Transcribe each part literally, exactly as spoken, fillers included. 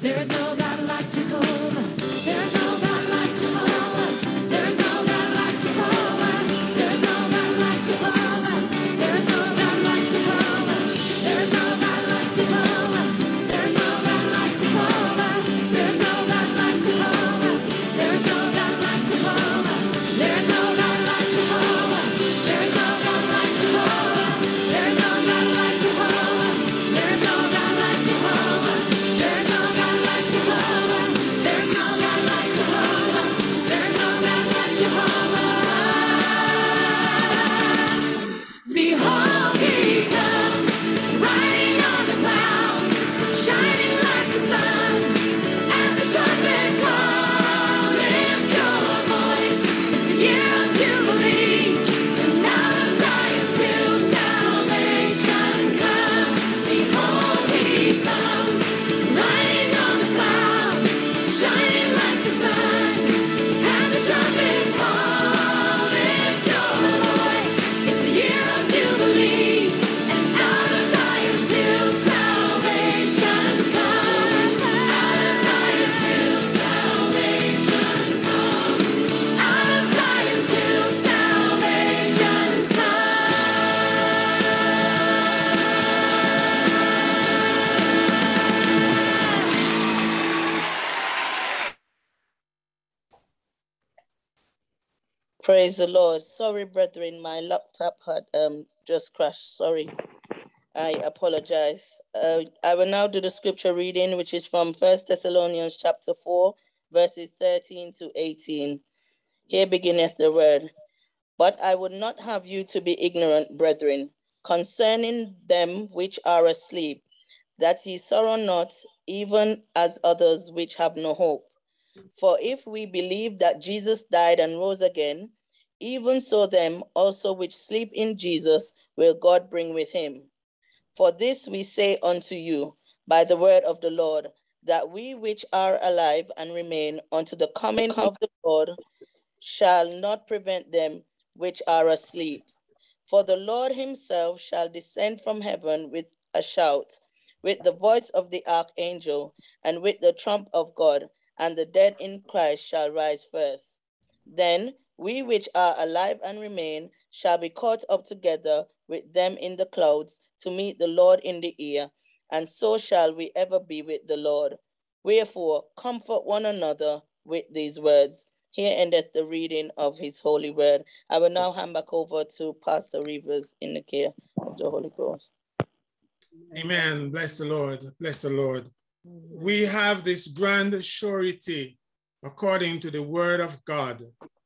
There is no God like Jehovah. There is no God like Jehovah. There is no God like Jehovah. There is no God like Jehovah. There is no God like Jehovah. There is no God like Jehovah. There is no God like Jehovah. There is no God like Jehovah. There is no God like Jehovah. There is no God like Jehovah. There is no God like Jehovah. There is no God like Jehovah. There is no God like Jehovah. There is no God like Jehovah. There is no God like Jehovah. There is no God like Jehovah. Behold, he comes, riding on the clouds, shining like the sun, and the trumpet call. Lift your voice, it's the year of Jubilee, and out of Zion till salvation comes. Behold, he comes, riding on the clouds, shining like the sun, and the trumpet call. Lift your voice, it's the year of Jubilee, and out of Zion till salvation comes. Out of Zion till salvation comes. Out of Zion till salvation Praise the Lord. Sorry, brethren, my laptop had um just crashed. Sorry. I apologize. Uh, I will now do the scripture reading, which is from First Thessalonians chapter four, verses thirteen to eighteen. Here beginneth the word. But I would not have you to be ignorant, brethren, concerning them which are asleep, that ye sorrow not, even as others which have no hope. For if we believe that Jesus died and rose again, even so them also which sleep in Jesus will God bring with him. For this we say unto you by the word of the Lord, that we which are alive and remain unto the coming of the Lord shall not prevent them which are asleep. For the Lord himself shall descend from heaven with a shout, with the voice of the archangel, and with the trump of God, and the dead in Christ shall rise first. Then we which are alive and remain shall be caught up together with them in the clouds to meet the Lord in the air, and so shall we ever be with the Lord. Wherefore, comfort one another with these words. Here endeth the reading of his holy word. I will now hand back over to Pastor Rivers in the care of the Holy Ghost. Amen. Bless the Lord. Bless the Lord. We have this grand surety, according to the word of God,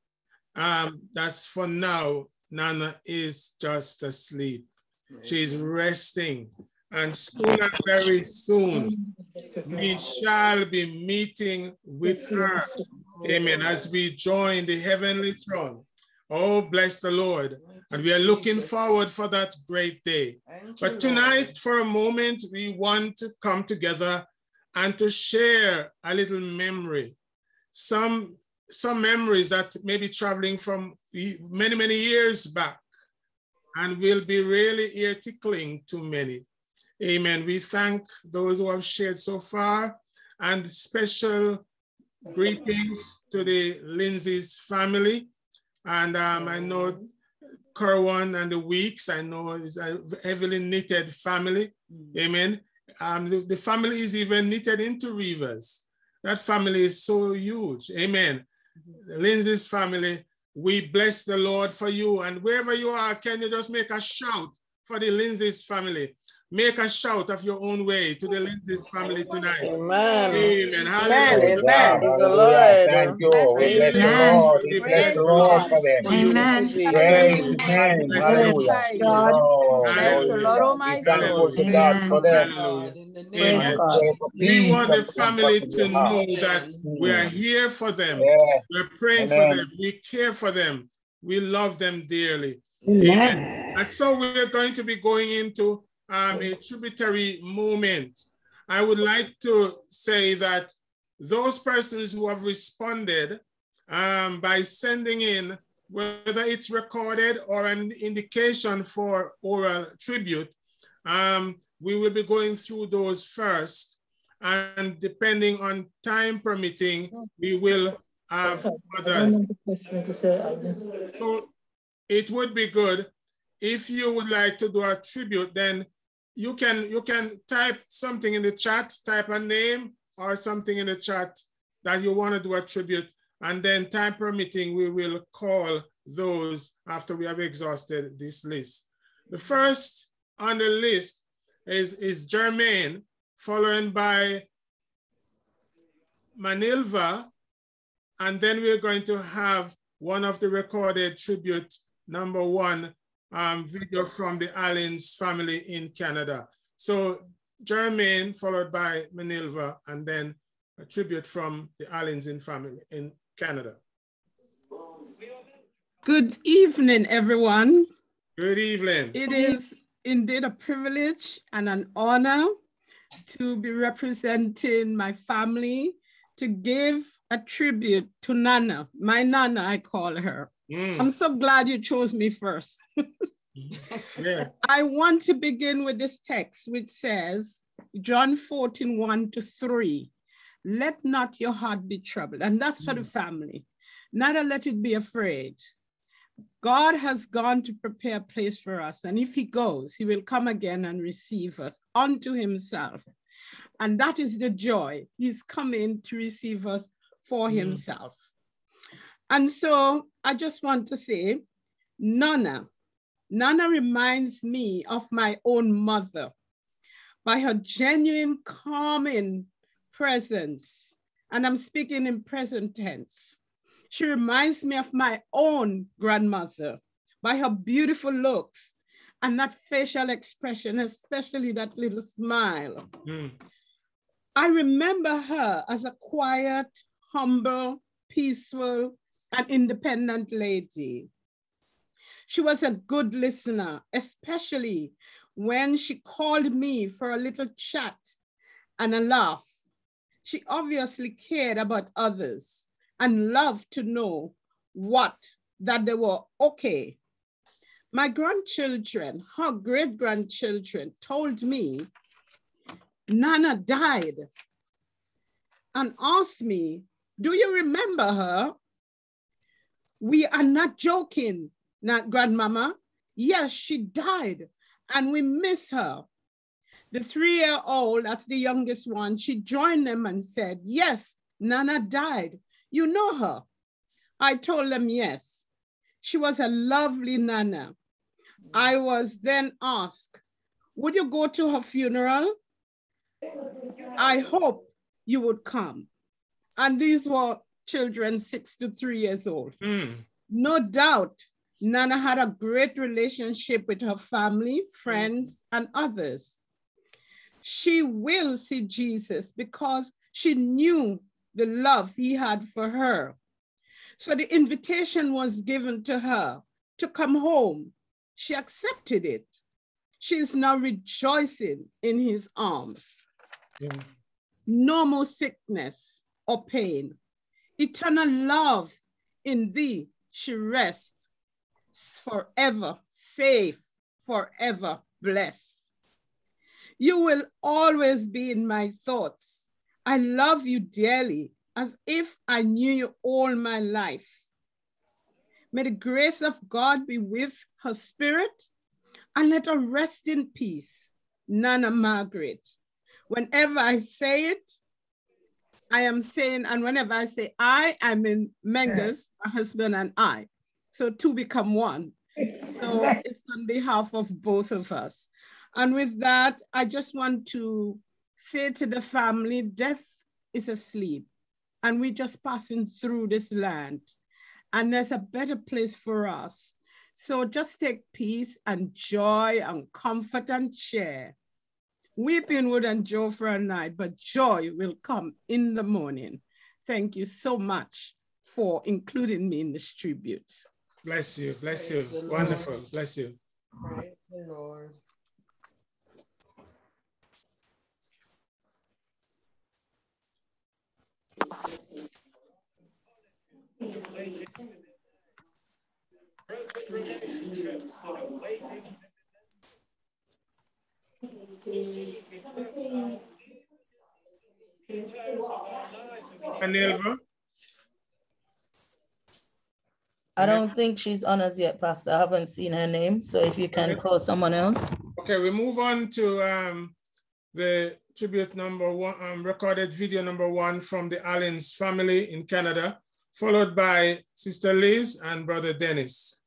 um, that for now, Nana is just asleep. She's resting. And soon and very soon, we shall be meeting with her. Amen. As we join the heavenly throne. Oh, bless the Lord. And we are looking forward for that great day. But tonight, for a moment, we want to come together and to share a little memory. Some, some memories that may be traveling from many, many years back and will be really ear tickling to many. Amen. We thank those who have shared so far, and special greetings to the Lindsey's family. And um, I know Kerwan and the Weeks, I know it's a heavily knitted family. Amen. Um, the, the family is even knitted into Rivers. That family is so huge. Amen. The Lindsey's family, we bless the Lord for you. And wherever you are, can you just make a shout for the Lindsey's family? Make a shout of your own way to the Lindsey's family tonight. Amen. Amen. Hallelujah. Amen. Praise the Lord. Thank you. We bless the Lord. We bless the Lord for them. Amen. Praise Amen. Hallelujah. God. Oh, Bless the Lord, oh my we thankful soul. to God for them. Hallelujah. Praise Amen. God. We want the family to know that we are here for them. Yeah. We're praying Amen. for them. We care for them. We love them dearly. Amen. Amen. And so we're going to be going into um, a tributary moment. I would like to say that those persons who have responded um, by sending in, whether it's recorded or an indication for oral tribute, um, we will be going through those first. and depending on time permitting, we will have others. So it would be good if you would like to do a tribute, then you can you can type something in the chat, type a name or something in the chat that you want to do a tribute, and then time permitting, we will call those after we have exhausted this list. The first on the list is, is Jermaine, followed by Manilva, and then we're going to have one of the recorded tribute, number one, um, video from the Allens family in Canada. So Jermaine, followed by Manilva, and then a tribute from the Allens in family in Canada. Good evening, everyone. Good evening. It is indeed a privilege and an honor to be representing my family to give a tribute to Nana, my Nana, I call her. Mm. I'm so glad you chose me first. Yes. I want to begin with this text, which says, John fourteen, one to three, let not your heart be troubled. And that's for mm. the family. Neither let it be afraid. God has gone to prepare a place for us. And if he goes, he will come again and receive us unto himself. And that is the joy. He's coming to receive us for mm. himself. And so I just want to say, Nana, Nana reminds me of my own mother by her genuine calming presence. And I'm speaking in present tense. She reminds me of my own grandmother by her beautiful looks and that facial expression, especially that little smile. Mm. I remember her as a quiet, humble, peaceful, and independent lady. She was a good listener, especially when she called me for a little chat and a laugh. She obviously cared about others and loved to know what, that they were okay. My grandchildren, her great-grandchildren told me Nana died and asked me, do you remember her? We are not joking, not grandmama. Yes, she died and we miss her. The three-year-old, that's the youngest one, she joined them and said, yes, Nana died. You know her? I told them yes. She was a lovely Nana. I was then asked, would you go to her funeral? I hope you would come. And these were children six to three years old. Mm. No doubt, Nana had a great relationship with her family, friends, and others. She will see Jesus because she knew the love he had for her. So the invitation was given to her to come home. She accepted it. She is now rejoicing in his arms. Yeah. No more sickness or pain. Eternal love in thee she rests forever, safe, forever blessed. You will always be in my thoughts. I love you dearly, as if I knew you all my life. May the grace of God be with her spirit, and let her rest in peace, Nana Margaret. Whenever I say it, I am saying, and whenever I say I, I'm in Menges, my husband and I. So two become one. So it's on behalf of both of us. And with that, I just want to say to the family, death is asleep and we're just passing through this land and there's a better place for us. So just take peace and joy and comfort and share. Weeping would endure for a night, but joy will come in the morning. Thank you so much for including me in this tribute. Bless you, bless you. Wonderful, bless you. Praise the Lord. Anelva? I don't think she's on us yet, Pastor. I haven't seen her name. So if you can call someone else. Okay, we move on to um, the tribute number one, um, recorded video number one from the Allens family in Canada, followed by Sister Liz and Brother Dennis.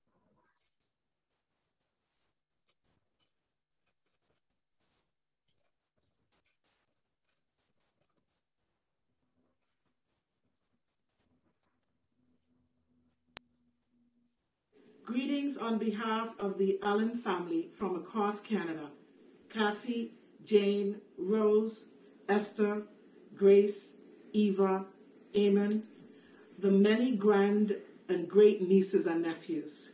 Greetings on behalf of the Allen family from across Canada. Kathy, Jane, Rose, Esther, Grace, Eva, Eamon, the many grand and great nieces and nephews.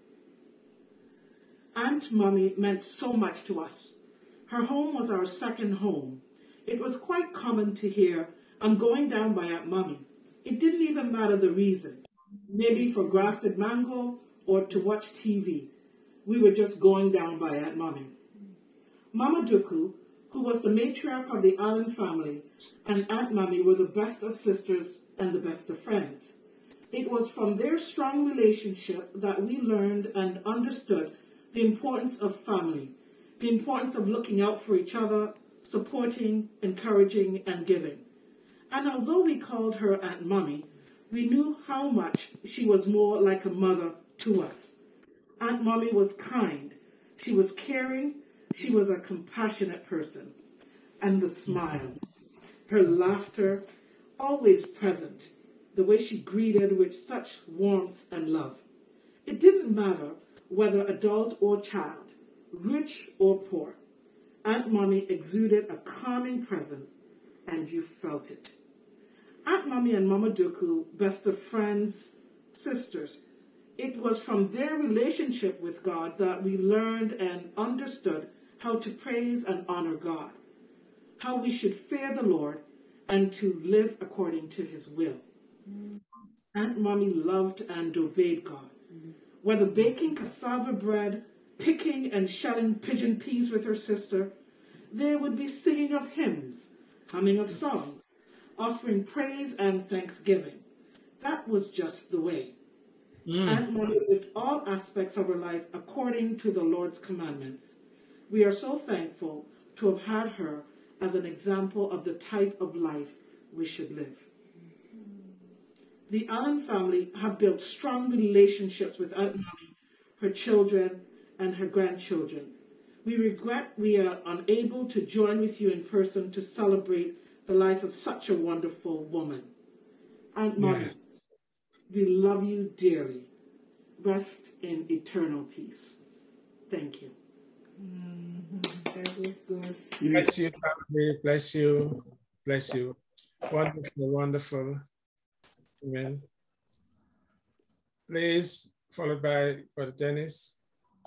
Aunt Mummy meant so much to us. Her home was our second home. It was quite common to hear, "I'm going down by Aunt Mummy." It didn't even matter the reason. Maybe for grafted mango or to watch T V. We were just going down by Aunt Mummy. Mama Duku, who was the matriarch of the Allen family, and Aunt Mummy were the best of sisters and the best of friends. It was from their strong relationship that we learned and understood the importance of family, the importance of looking out for each other, supporting, encouraging, and giving. And although we called her Aunt Mummy, we knew how much she was more like a mother to us. Aunt Mummy was kind, she was caring, she was a compassionate person. And the smile, her laughter, always present, the way she greeted with such warmth and love. It didn't matter whether adult or child, rich or poor. Aunt Mummy exuded a calming presence, and you felt it. Aunt Mummy and Mama Duku, best of friends, sisters, it was from their relationship with God that we learned and understood how to praise and honor God, how we should fear the Lord and to live according to his will. Mm. Aunt Mummy loved and obeyed God. Mm. Whether baking cassava bread, picking and shelling pigeon peas with her sister, they would be singing of hymns, humming of songs, offering praise and thanksgiving. That was just the way. Mm. Aunt Mummy lived all aspects of her life according to the Lord's commandments. We are so thankful to have had her as an example of the type of life we should live. The Allen family have built strong relationships with Aunt Mummy, her children, and her grandchildren. We regret we are unable to join with you in person to celebrate the life of such a wonderful woman. Aunt Mummy, yes, we love you dearly. Rest in eternal peace. Thank you. Mm-hmm. That was good. Bless you, family. Bless you. Bless you. Wonderful, wonderful. Amen. Please, followed by Brother Dennis.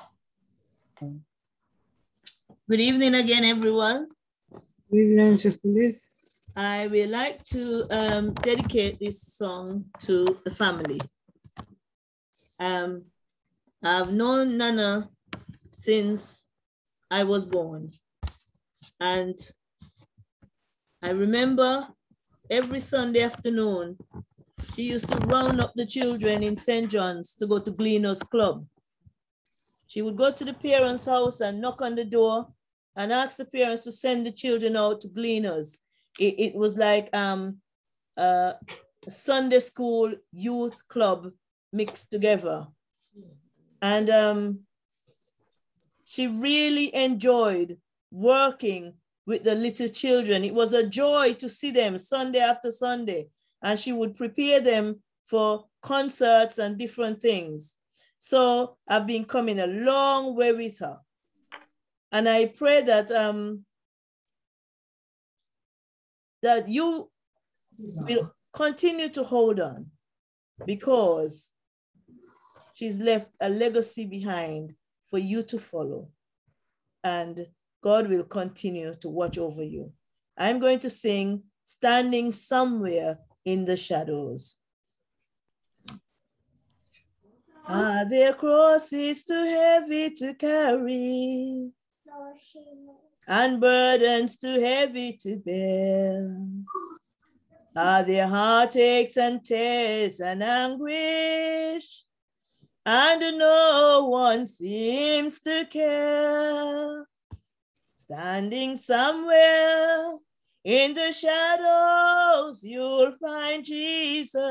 Good evening again, everyone. Good evening, Sister Liz. I would like to um, dedicate this song to the family. Um, I've known Nana since I was born. And I remember every Sunday afternoon, she used to round up the children in Saint John's to go to Gleaners Club. She would go to the parents' house and knock on the door and ask the parents to send the children out to Gleaners. It, it was like um, a Sunday school youth club mixed together. And um, she really enjoyed working with the little children. It was a joy to see them Sunday after Sunday. And she would prepare them for concerts and different things. So I've been coming a long way with her. And I pray that, um, that you will continue to hold on, because she's left a legacy behind for you to follow. And God will continue to watch over you. I'm going to sing Standing Somewhere in the Shadows. Are there crosses too heavy to carry, and burdens too heavy to bear? are their heartaches and tears and anguish, and no one seems to care. Standing somewhere in the shadows, you'll find Jesus.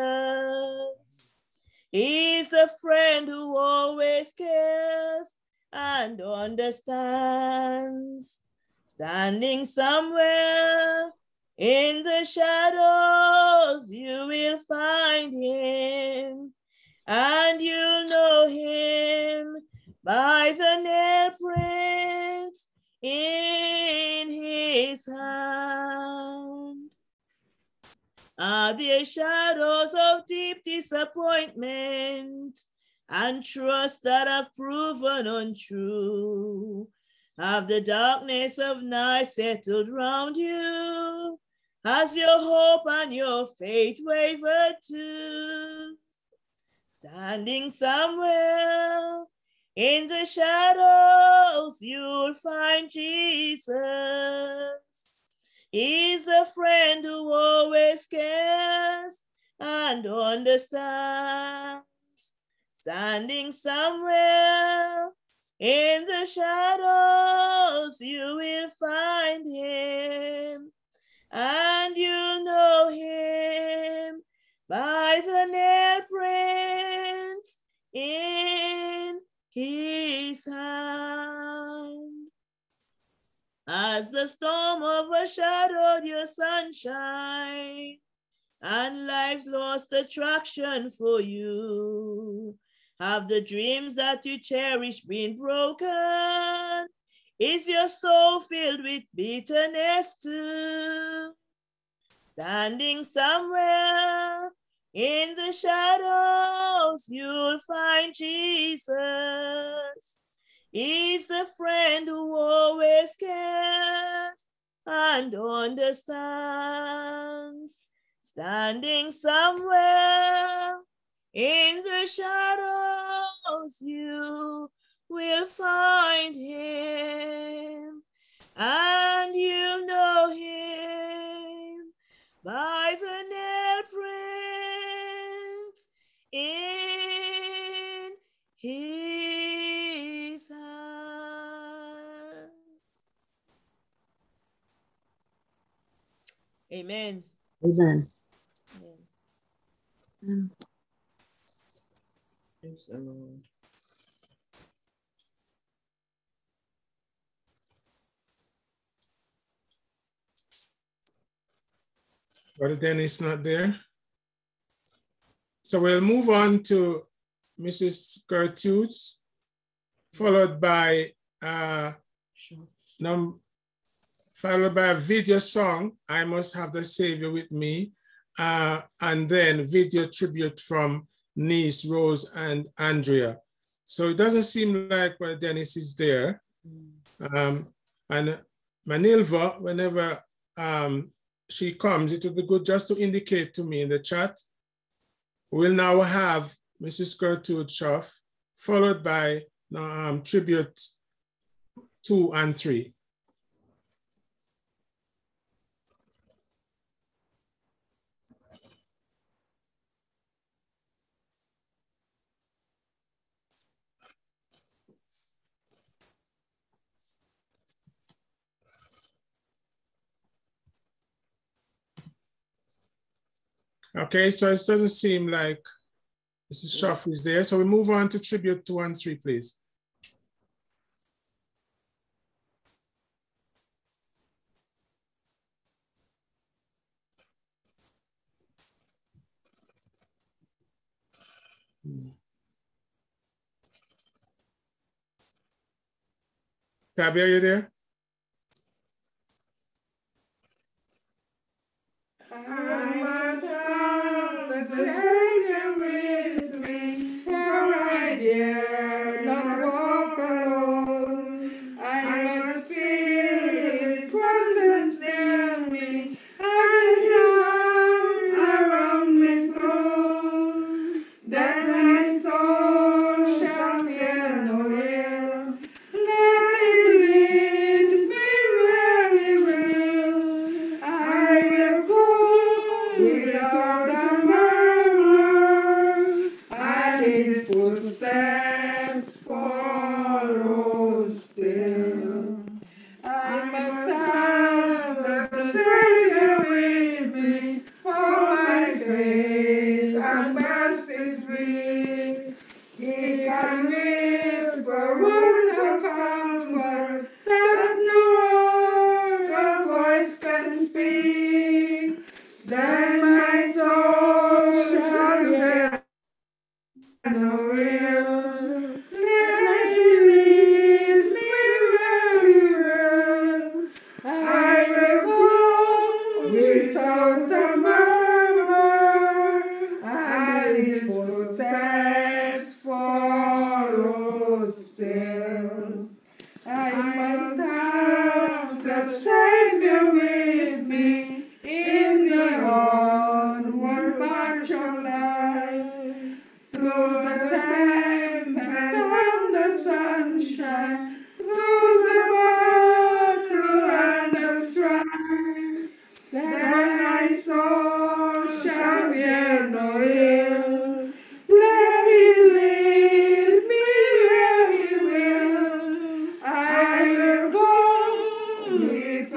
He's a friend who always cares and understands. Standing somewhere in the shadows, you will find him, and you'll know him by the nail prints in his hand. Are there shadows of deep disappointment and trust that have proven untrue? Have the darkness of night settled round you? Has your hope and your faith wavered too? Standing somewhere in the shadows, you'll find Jesus. He's the friend who always cares and understands. Standing somewhere in the shadows, you will find him, and you'll know him by the nail prints in his hand. As the storm overshadowed your sunshine, and life's lost attraction for you, have the dreams that you cherish been broken? Is your soul filled with bitterness too? Standing somewhere in the shadows, you'll find Jesus. He's the friend who always cares and understands. Standing somewhere in the shadows, you will find him, and you know him by the nail prints in his hand. Amen. Amen. Amen. Praise the Lord. Brother Dennis not there. So we'll move on to Missus Gertrude, followed by uh, num followed by a video song, I Must Have the Savior with Me, uh, and then video tribute from Niece, Rose, and Andrea. So it doesn't seem like Brother Dennis is there. Um, and Manilva, whenever um, she comes, it would be good just to indicate to me in the chat. We'll now have Missus Gertrude Schaff, followed by um, tribute two and three. Okay, so it doesn't seem like Missus Schaff is there. So we move on to tribute two and three, please. Tabby, are you there? I must have the Savior with me, for I dare not walk alone. I must feel His presence near me, and His arms around me thrown. Then my soul shall fear no ill. Let Him lead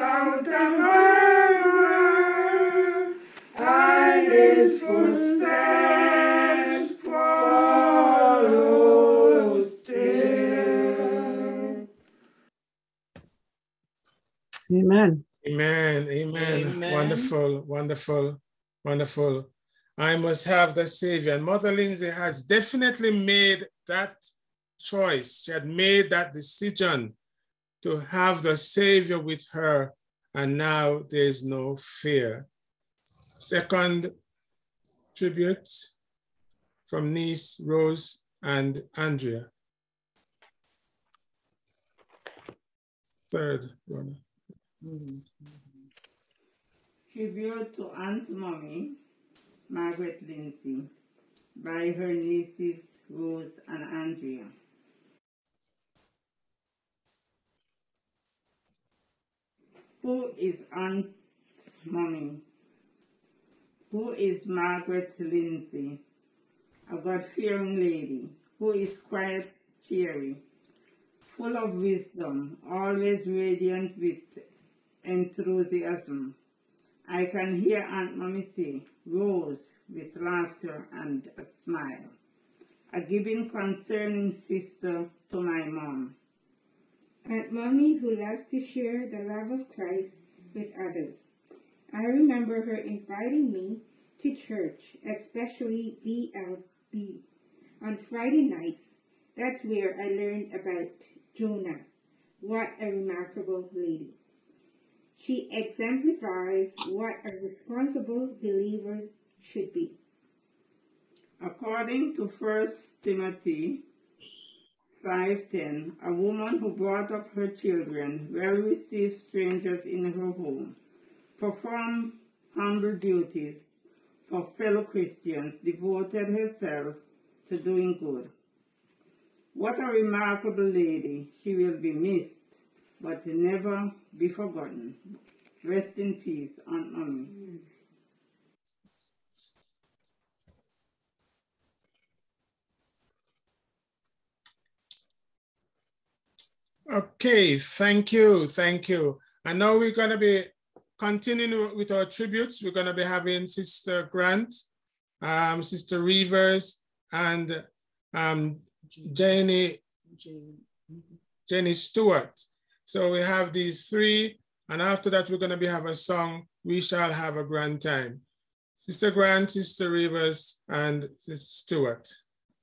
South America, and his footsteps follow still. Amen. Amen, amen. Amen. Wonderful, wonderful, wonderful. I must have the Savior. And Mother Lindsay has definitely made that choice. She had made that decision to have the Savior with her, and now there's no fear. Second tribute from niece Rose and Andrea. Third one. Mhm. Tribute to Aunt Mommy, Margaret Lindsey, by her nieces Rose and Andrea. Who is Aunt Mommy? Who is Margaret Lindsey? A God-fearing lady who is quiet, cheery, full of wisdom, always radiant with enthusiasm. I can hear Aunt Mommy say, Rose, with laughter and a smile. A giving, concerning sister to my mom. Aunt Mommy who loves to share the love of Christ with others. I remember her inviting me to church, especially D L B. On Friday nights, that's where I learned about Jonah. What a remarkable lady. She exemplifies what a responsible believer should be. According to First Timothy five ten, a woman who brought up her children, well received strangers in her home, performed humble duties for fellow Christians, devoted herself to doing good. What a remarkable lady. She will be missed, but never be forgotten. Rest in peace, Aunt Mommy. Mm. Okay, thank you, thank you. And now we're going to be continuing with our tributes. We're going to be having Sister Grant, um, Sister Rivers, and um, Jenny, Jenny Stewart. So we have these three, and after that we're going to be have a song, We Shall Have a Grand Time. Sister Grant, Sister Rivers, and Sister Stewart.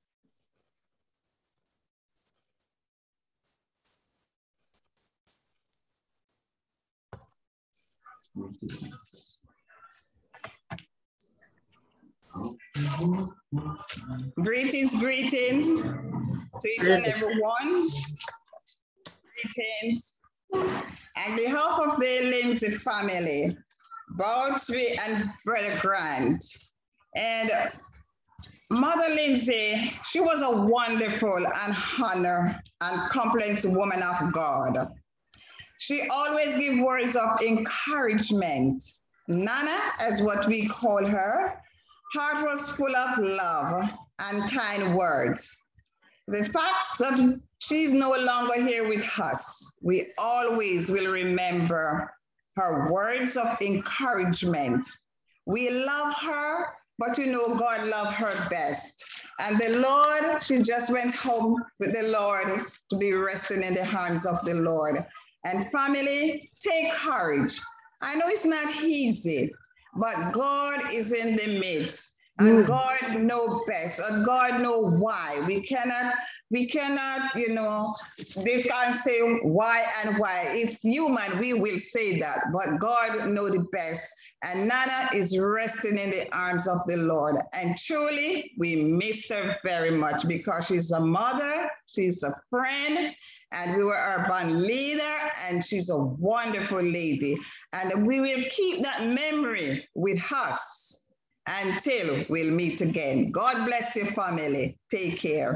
Greetings, greetings to each and every one. Greetings. On behalf of the Lindsay family, Bowsby and Brother Grant, and Mother Lindsay, she was a wonderful and honor and compliant woman of God. She always gave words of encouragement. Nana, as what we call her, heart was full of love and kind words. The fact that she's no longer here with us, we always will remember her words of encouragement. We love her, but you know God loved her best. And the Lord, she just went home with the Lord to be resting in the arms of the Lord. And family, take courage. I know it's not easy, but God is in the midst. And God knows best, and God knows why. We cannot, we cannot, you know, this can't say why and why. It's human, we will say that, but God knows the best. And Nana is resting in the arms of the Lord. And truly, we missed her very much because she's a mother, she's a friend, and we were our band leader, and she's a wonderful lady. And we will keep that memory with us until we'll meet again. God bless your family. Take care.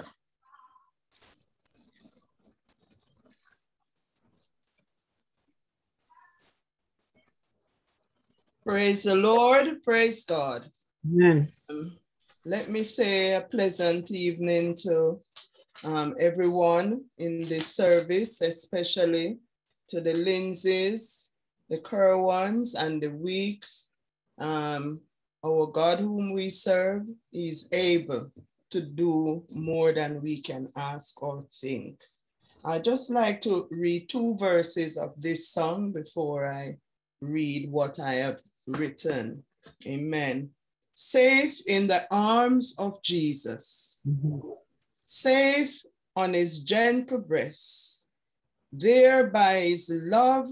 Praise the Lord. Praise God. Amen. Um, let me say a pleasant evening to um, everyone in the service, especially to the Lindsays, the current ones and the weeks. Um, our God whom we serve is able to do more than we can ask or think. I'd just like to read two verses of this song before I read what I have written. Amen. Safe in the arms of Jesus, mm-hmm. Safe on his gentle breast, there by his love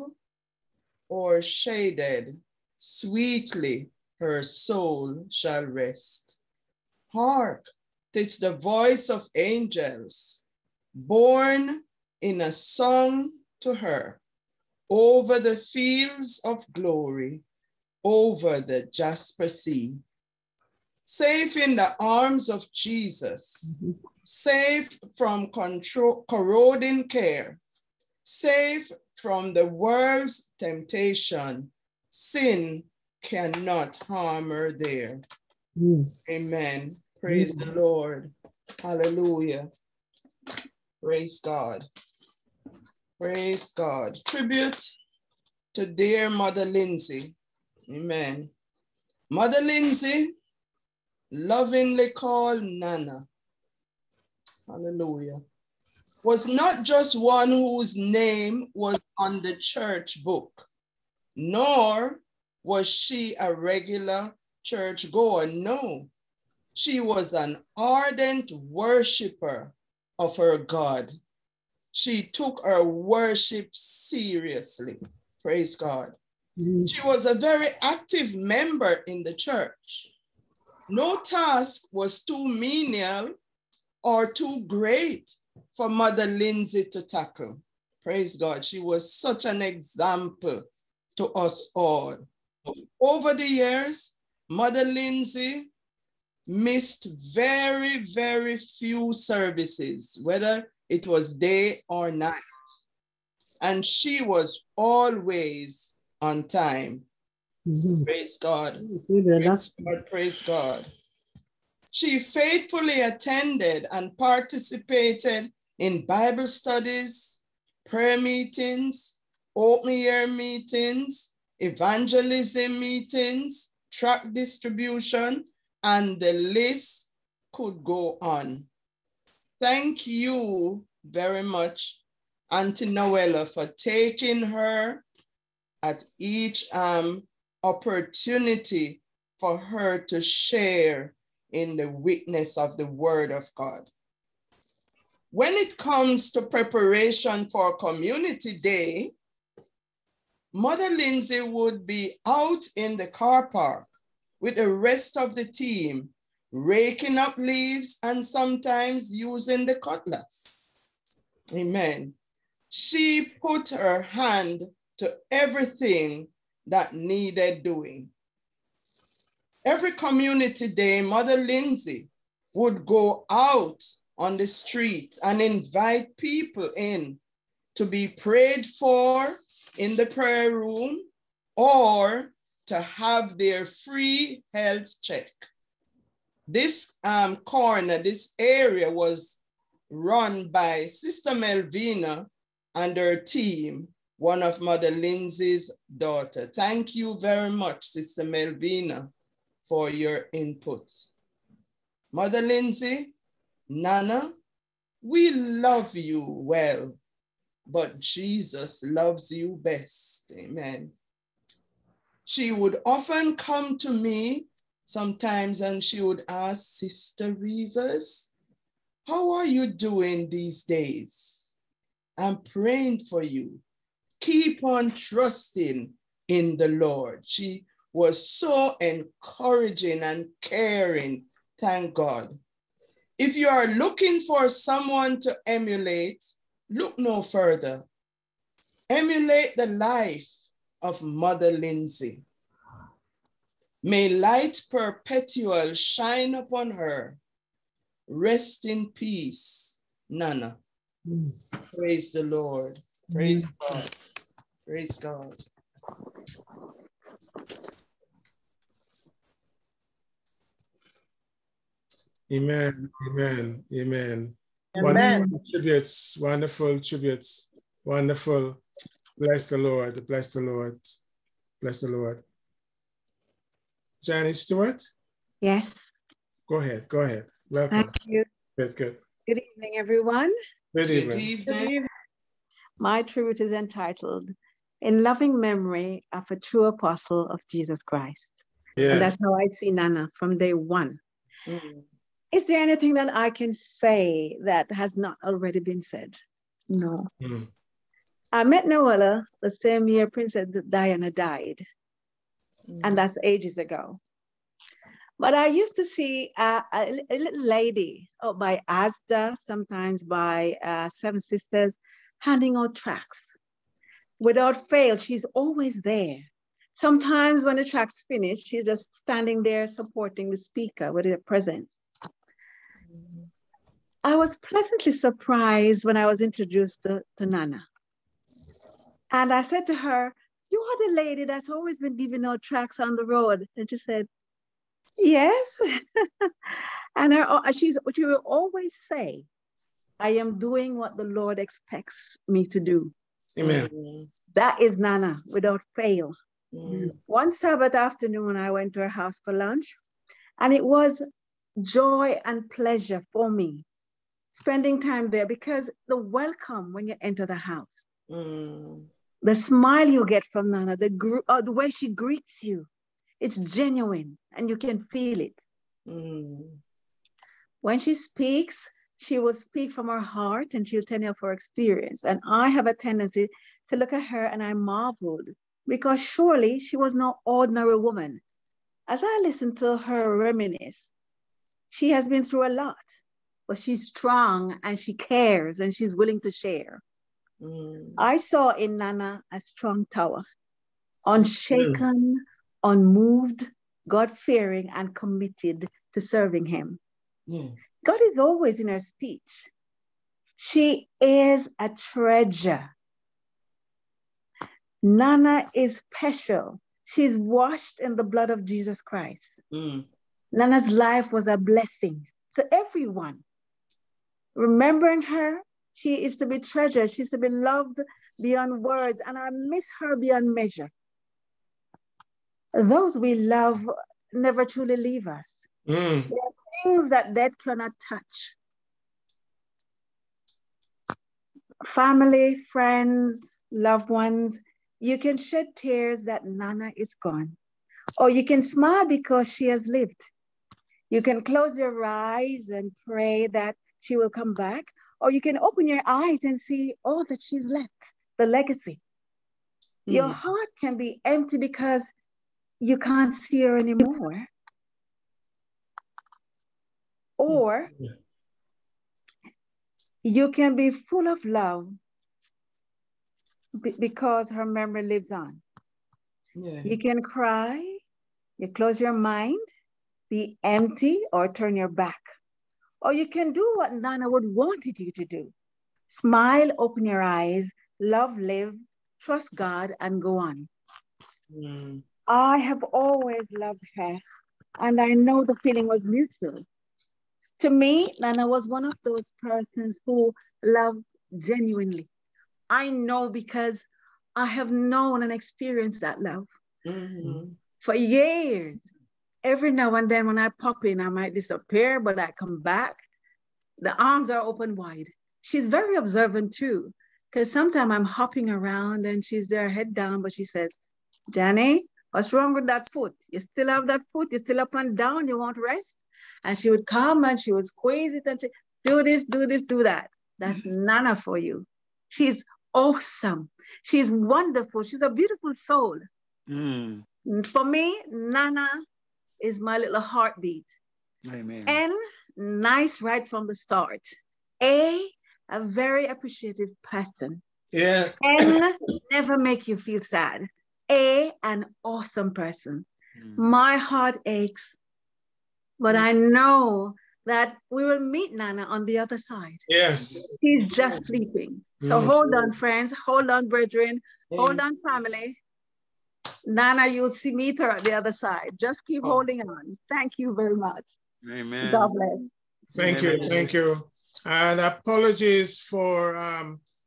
o'ershaded, sweetly her soul shall rest. Hark, 'tis the voice of angels, borne in a song to her, over the fields of glory, over the jasper sea. Safe in the arms of Jesus, mm-hmm. Safe from control, corroding care, safe from the world's temptation, sin cannot harm her there. Mm. Amen. Praise mm. the Lord. Hallelujah. Praise God. Praise God. Tribute to dear Mother Lindsey. Amen. Mother Lindsey, lovingly called Nana, hallelujah, was not just one whose name was on the church book, nor was she a regular church goer. No, she was an ardent worshiper of her God. She took her worship seriously. Praise God. Mm. She was a very active member in the church. No task was too menial or too great for Mother Lindsey to tackle. Praise God. She was such an example to us all. Over the years, Mother Lindsey missed very, very few services, whether it was day or night. And she was always on time. Mm-hmm. Praise God. Praise God. Praise God. She faithfully attended and participated in Bible studies, prayer meetings, open air meetings, evangelism meetings, tract distribution, and the list could go on. Thank you very much, Auntie Noella, for taking her at each um, opportunity for her to share in the witness of the word of God. When it comes to preparation for Community Day, Mother Lindsey would be out in the car park with the rest of the team, raking up leaves and sometimes using the cutlass. Amen. She put her hand to everything that needed doing. Every Community Day, Mother Lindsey would go out on the street and invite people in to be prayed for in the prayer room or to have their free health check. This um, corner, this area was run by Sister Melvina and her team, one of Mother Lindsey's daughter. Thank you very much, Sister Melvina, for your input. Mother Lindsey, Nana, we love you well, but Jesus loves you best. Amen. She would often come to me sometimes and she would ask, Sister Rivers, how are you doing these days? I'm praying for you. Keep on trusting in the Lord. She was so encouraging and caring, thank God. If you are looking for someone to emulate, look no further. Emulate the life of Mother Lindsey. May light perpetual shine upon her. Rest in peace, Nana. Mm. Praise the Lord. Praise mm. God. Praise God. Amen, amen, amen. Amen. Wonderful tributes, wonderful tributes, wonderful. Bless the Lord. Bless the Lord. Bless the Lord. Janice Stewart? Yes. Go ahead. Go ahead. Welcome. Thank you. Good, good. Good evening, everyone. Good evening. Good evening. Good evening. My truth is entitled, In Loving Memory of a True Apostle of Jesus Christ. Yes. And that's how I see Nana from day one. Mm. Is there anything that I can say that has not already been said? No. Mm. I met Noella the same year Princess Diana died. Mm. And that's ages ago. But I used to see uh, a, a little lady out by Asda, sometimes by uh, Seven Sisters, handing out tracts. Without fail, she's always there. Sometimes when the tract's finished, she's just standing there supporting the speaker with her presence. Mm-hmm. I was pleasantly surprised when I was introduced to, to Nana. And I said to her, you are the lady that's always been giving out tracts on the road. And she said, yes. And her, she's, she will always say, I am doing what the Lord expects me to do. Amen. Mm-hmm. That is Nana, without fail. Mm-hmm. One Sabbath afternoon, I went to her house for lunch, and it was joy and pleasure for me spending time there, because the welcome when you enter the house, mm. the smile you get from Nana, the, uh, the way she greets you, it's genuine and you can feel it. Mm. When she speaks, she will speak from her heart and she'll tell you of her experience. And I have a tendency to look at her and I marveled, because surely she was no ordinary woman. As I listened to her reminisce, she has been through a lot, but she's strong and she cares and she's willing to share. Mm. I saw in Nana a strong tower, unshaken, mm. unmoved, God-fearing, and committed to serving him. Mm. God is always in her speech. She is a treasure. Nana is special. She's washed in the blood of Jesus Christ. Mm. Nana's life was a blessing to everyone. Remembering her, she is to be treasured. She's to be loved beyond words, and I miss her beyond measure. Those we love never truly leave us. Mm. There are things that death cannot touch. Family, friends, loved ones, you can shed tears that Nana is gone, or you can smile because she has lived. You can close your eyes and pray that she will come back, or you can open your eyes and see all that she's left, the legacy. Mm. Your heart can be empty because you can't see her anymore. Or you can be full of love because her memory lives on. Yeah. You can cry, you close your mind, be empty, or turn your back. Or you can do what Nana would wanted you to do. Smile, open your eyes, love, live, trust God, and go on. Mm. I have always loved her, and I know the feeling was mutual. To me, Nana was one of those persons who loved genuinely. I know because I have known and experienced that love. Mm-hmm. For years. Every now and then when I pop in, I might disappear, but I come back. The arms are open wide. She's very observant too, because sometimes I'm hopping around and she's there head down, but she says, Jenny, what's wrong with that foot? You still have that foot? You still up and down? You won't rest? And she would come and she would squeeze it and say, do this, do this, do that. That's Nana for you. She's awesome. She's wonderful. She's a beautiful soul. Mm. For me, Nana is my little heartbeat. Amen. N, nice right from the start. A, a very appreciative person. Yeah. N, never make you feel sad. A, an awesome person. Mm. My heart aches, but mm. I know that we will meet Nana on the other side. Yes. She's just sleeping. So mm. hold on, friends. Hold on, brethren. Mm. Hold on, family. Nana, you'll see meet her at the other side. Just keep oh. holding on. Thank you very much. Amen. God bless. Thank Amen. you. Thank you. And apologies for um,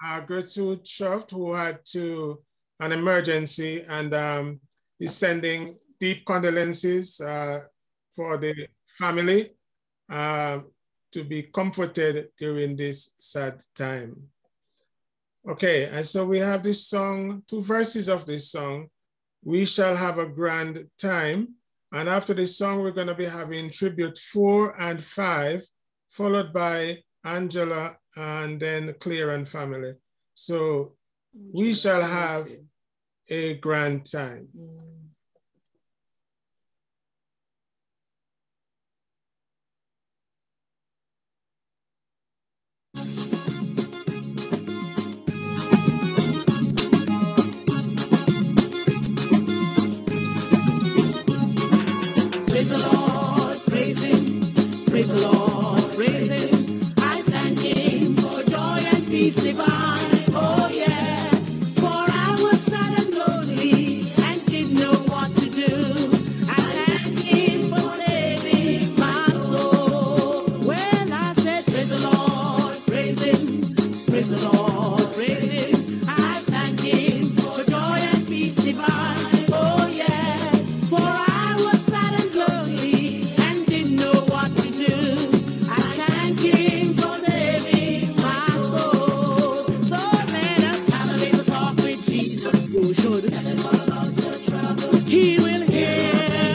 uh, Gertrude Schuft, who had to an emergency, and um, is sending deep condolences uh, for the family uh, to be comforted during this sad time. Okay, and so we have this song, two verses of this song, We Shall Have a Grand Time. And after this song, we're going to be having tribute four and five, followed by Angela and then Claire and family. So we shall have a grand time. Praise the Lord, praise him, praise the Lord, praise him. I thank him for joy and peace divine. Oh yes, for I was sad and lonely and didn't know what to do. I thank him for saving my soul. When I said praise the Lord, praise him, praise the Lord, praise him. I thank him for joy and peace divine. Oh yes, for I was sad and lonely and didn't know what to do. I thank him for saving my soul. So let us have a little talk with Jesus. You should tell him all about your troubles. He will hear.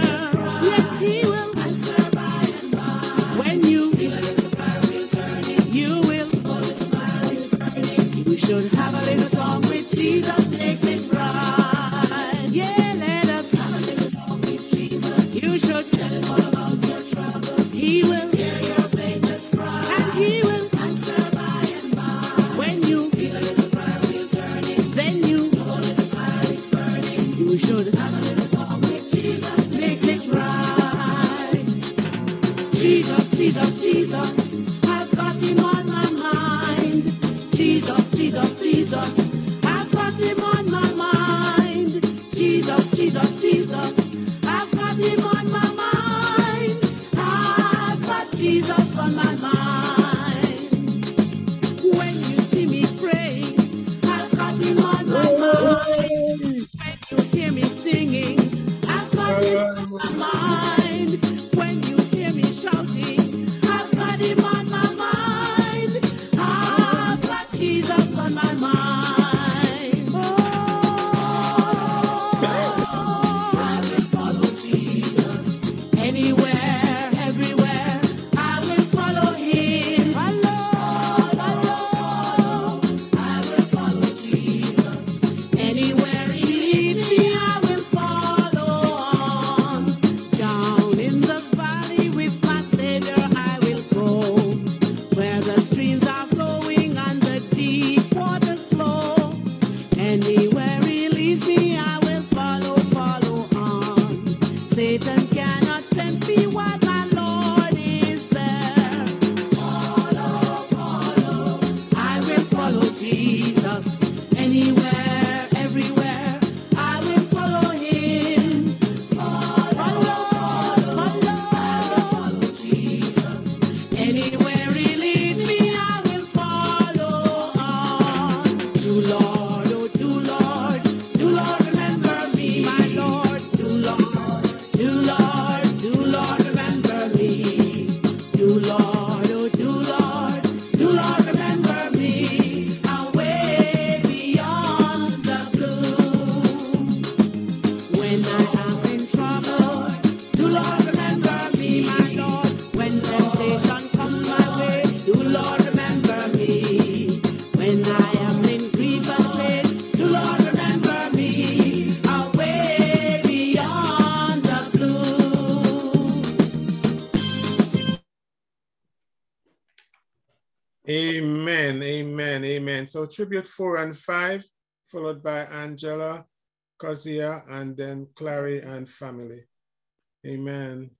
Yes, he will answer by and by. When you feel a little fire returning, you will feel a little fire is burning. You should have a little talk with Jesus. Makes it right. Yeah, let us have a little talk with Jesus. You should tell him all about your troubles. He will hear your faintest cry, and he will answer by and by. When you feel a little fire returning, then you know a little fire is burning. You should have a little talk with Jesus. Makes it right. Jesus, Jesus, Jesus, I've got him on my mind. Jesus, Jesus, Jesus, I've got him on my mind. Jesus, Jesus, Jesus, I've got him on my mind. I've got Jesus on my mind. When you see me praying, I've got him on my mind. When you hear me singing, I've got him on my mind. When you hear me shouting, I've got him on my mind. I've got Jesus on my mind. Oh, I will follow Jesus anywhere, everywhere. I will follow him. Follow, follow, I will follow Jesus anywhere he leads me. I will follow on. Down in the valley with my Savior, I will go. Where the streams are flowing and the deep waters flow. Anywhere he leads me, I will follow, follow on. Satan cannot tempt me while my Lord is there. Follow, follow, I will follow Jesus. Anywhere, everywhere, I will follow him. Follow, follow, follow, I will follow Jesus. Anywhere he leads me, I will follow on. Do Lord, oh do Lord, do Lord remember me. My Lord, do Lord, do Lord, do Lord remember me. Do Lord, oh do Lord, do Lord remember me. Away beyond the blue. When I am in trouble, do Lord remember me. My Lord, when temptation comes my way, do Lord remember me. When I am in grief and pain, do Lord remember me. Away beyond the blue. Amen, amen, amen. So tribute four and five, followed by Angela, Kozia, and then Clary and family. Amen.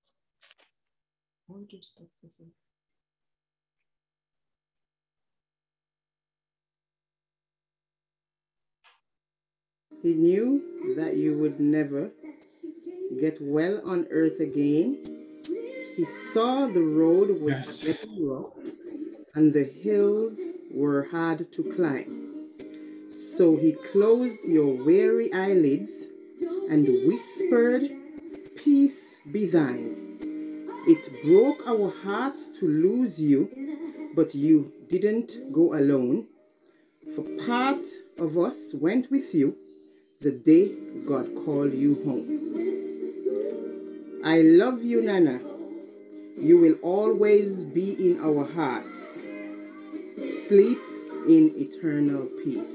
He knew that you would never get well on earth again. He saw the road was Yes. getting rough and the hills were hard to climb. So he closed your weary eyelids and whispered, "Peace be thine." It broke our hearts to lose you, but you didn't go alone. For part of us went with you the day God called you home. I love you, Nana. You will always be in our hearts. Sleep in eternal peace.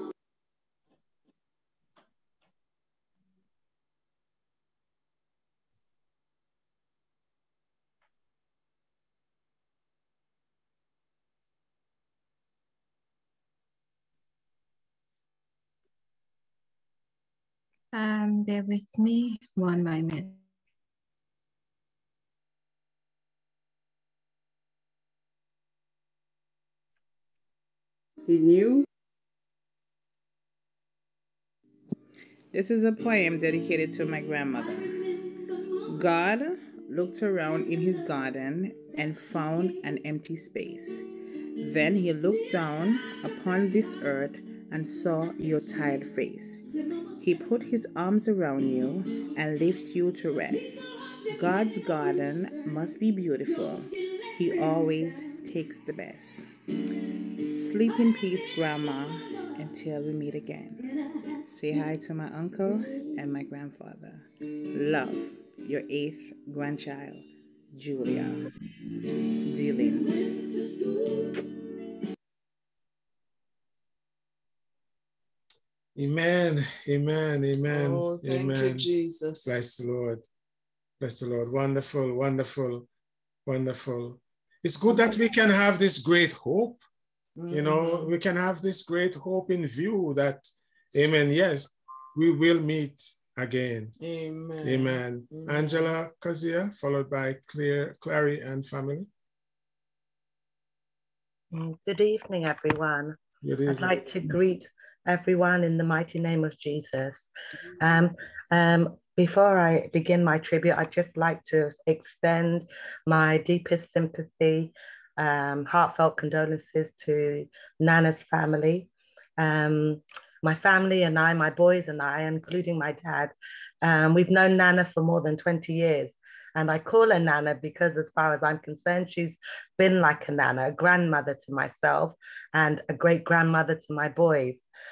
Um, bear with me one moment. He knew. This is a poem dedicated to my grandmother. God looked around in his garden and found an empty space. Then he looked down upon this earth and saw your tired face. He put his arms around you and lifted you to rest. God's garden must be beautiful. He always takes the best. Sleep in peace, Grandma, until we meet again. Say hi to my uncle and my grandfather. Love, your eighth grandchild, Julia D. Lindsey. Amen, amen, amen, Oh, thank amen. you, Jesus. Bless the Lord. Bless the Lord. Wonderful, wonderful, wonderful. It's good that we can have this great hope. Mm-hmm. You know, we can have this great hope in view that, amen, yes, we will meet again. Amen. Amen. Amen. Angela Kazia, followed by Claire, Clary and family. Good evening, everyone. Good evening. I'd like to greet everyone in the mighty name of Jesus. Um, um, before I begin my tribute, I'd just like to extend my deepest sympathy, um, heartfelt condolences to Nana's family. Um, my family and I, my boys and I, including my dad, um, we've known Nana for more than twenty years. And I call her Nana because as far as I'm concerned, she's been like a Nana, a grandmother to myself and a great grandmother to my boys.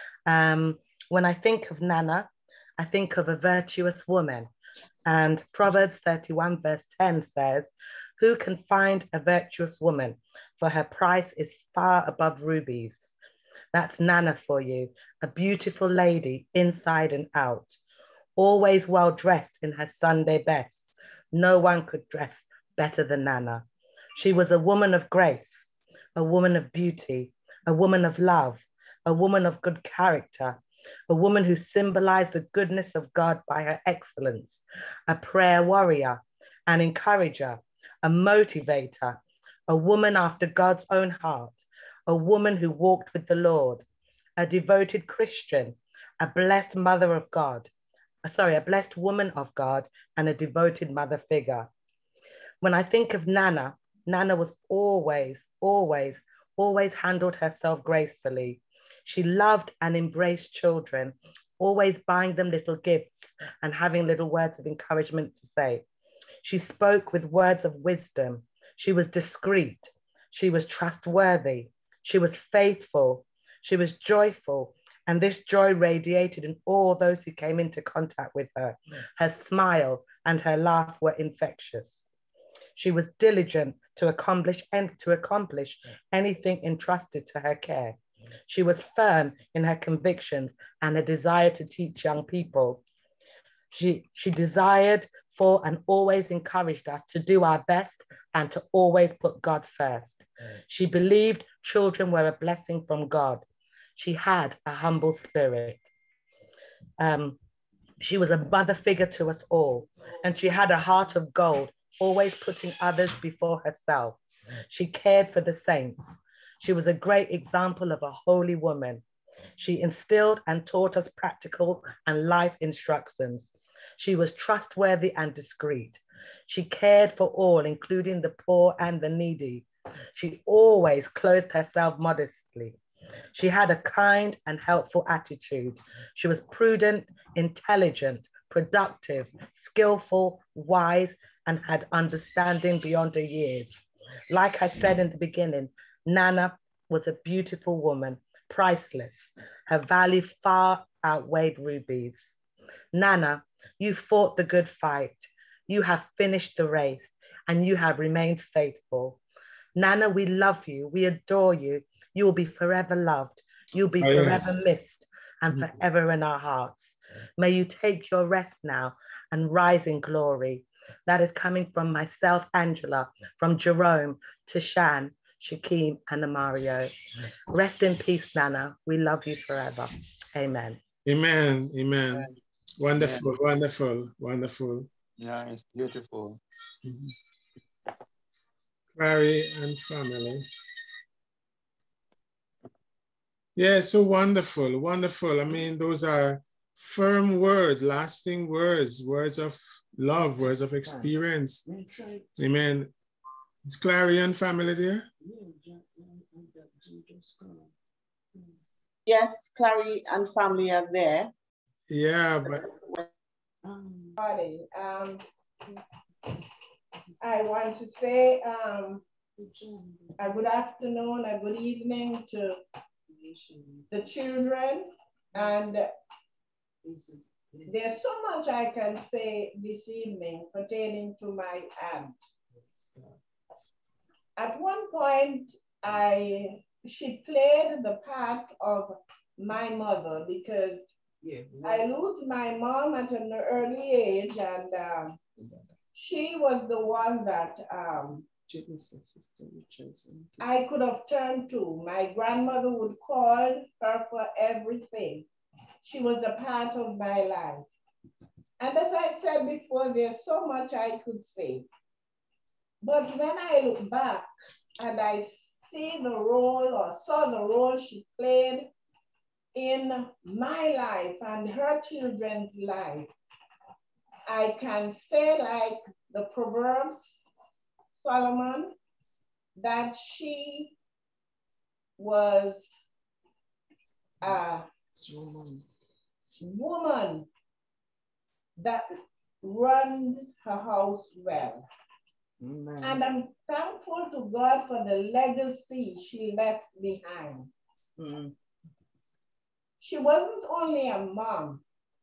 Um, when I think of Nana, I think of a virtuous woman. And Proverbs thirty-one verse ten says, "Who can find a virtuous woman? For her price is far above rubies." That's Nana for you, a beautiful lady inside and out, always well dressed in her Sunday best. No one could dress better than Nana. She was a woman of grace, a woman of beauty, a woman of love, a woman of good character, a woman who symbolized the goodness of God by her excellence, a prayer warrior, an encourager, a motivator, a woman after God's own heart, a woman who walked with the Lord, a devoted Christian, a blessed mother of God, sorry, a blessed woman of God, and a devoted mother figure. When I think of Nana, Nana was always, always, always handled herself gracefully. She loved and embraced children, always buying them little gifts and having little words of encouragement to say. She spoke with words of wisdom. She was discreet. She was trustworthy. She was faithful. She was joyful. And this joy radiated in all those who came into contact with her. Her smile and her laugh were infectious. She was diligent to accomplish and to accomplish anything entrusted to her care. She was firm in her convictions and a desire to teach young people. She, she desired for and always encouraged us to do our best and to always put God first. She believed children were a blessing from God. She had a humble spirit. Um, she was a mother figure to us all, and she had a heart of gold, always putting others before herself. She cared for the saints. She was a great example of a holy woman. She instilled and taught us practical and life instructions. She was trustworthy and discreet. She cared for all, including the poor and the needy. She always clothed herself modestly. She had a kind and helpful attitude. She was prudent, intelligent, productive, skillful, wise, and had understanding beyond her years. Like I said in the beginning, Nana was a beautiful woman, priceless. Her value far outweighed rubies. Nana, you fought the good fight. You have finished the race and you have remained faithful. Nana, we love you. We adore you. You will be forever loved. You'll be Oh, forever yes. missed and forever in our hearts. May you take your rest now and rise in glory. That is coming from myself, Angela, from Jerome to Shan, Shakim, and Amario. Rest in peace, Nana. We love you forever. Amen. Amen. Amen. Wonderful, Amen. wonderful, wonderful. Yeah, it's beautiful. Mm-hmm. Clary and family. Yeah, so wonderful, wonderful. I mean, those are firm words, lasting words, words of love, words of experience. Amen. Is Clary and family there? Yes, Clary and family are there. Yeah, but Um, I want to say um, a good afternoon, a good evening to the children, and there's so much I can say this evening pertaining to my aunt. At one point, I she played the part of my mother because I lose my mom at an early age, and um, she was the one that um, I could have turned to. My grandmother would call her for everything. She was a part of my life. And as I said before, there's so much I could say. But when I look back and I see the role or saw the role she played in my life and her children's life, I can say, like the Proverbs, Solomon, that she was a woman that runs her house well. Amen. And I'm thankful to God for the legacy she left behind. Mm. She wasn't only a mom,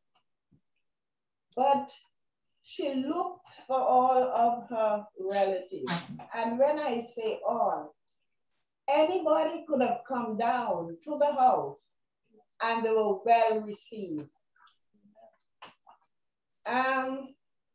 but she looked for all of her relatives. And when I say all, anybody could have come down to the house and they were well received. Um,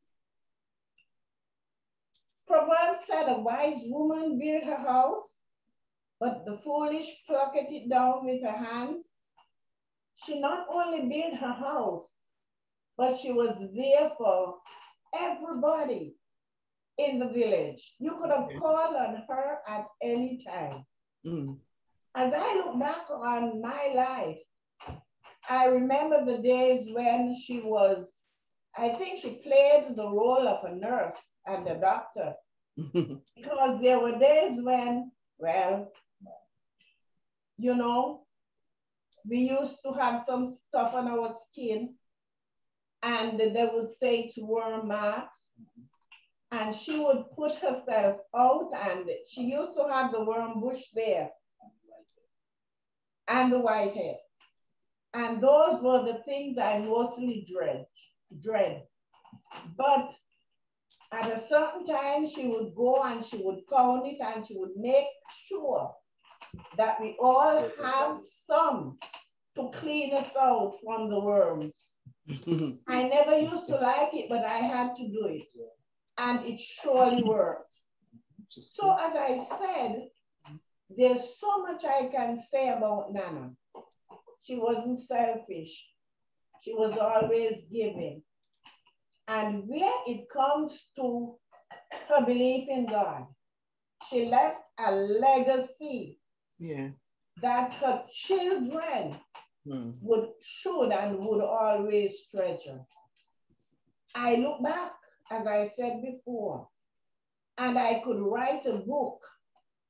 Proverbs said, a wise woman built her house, but the foolish plucked it down with her hands. She not only built her house, but she was there for everybody in the village. You could have called on her at any time. Mm. As I look back on my life, I remember the days when she was, I think she played the role of a nurse and a doctor. Because there were days when, well, you know, we used to have some stuff on our skin and they would say it's worm marks. And she would put herself out and she used to have the worm bush there and the white hair. And those were the things I mostly dread, dread. But at a certain time, she would go and she would count it and she would make sure that we all have some to clean us out from the worms. I never used to like it, but I had to do it. And it surely worked. So as I said, there's so much I can say about Nana. She wasn't selfish. She was always giving. And where it comes to her belief in God, she left a legacy, yeah, that her children hmm. would, should and would always treasure. I look back, as I said before, and I could write a book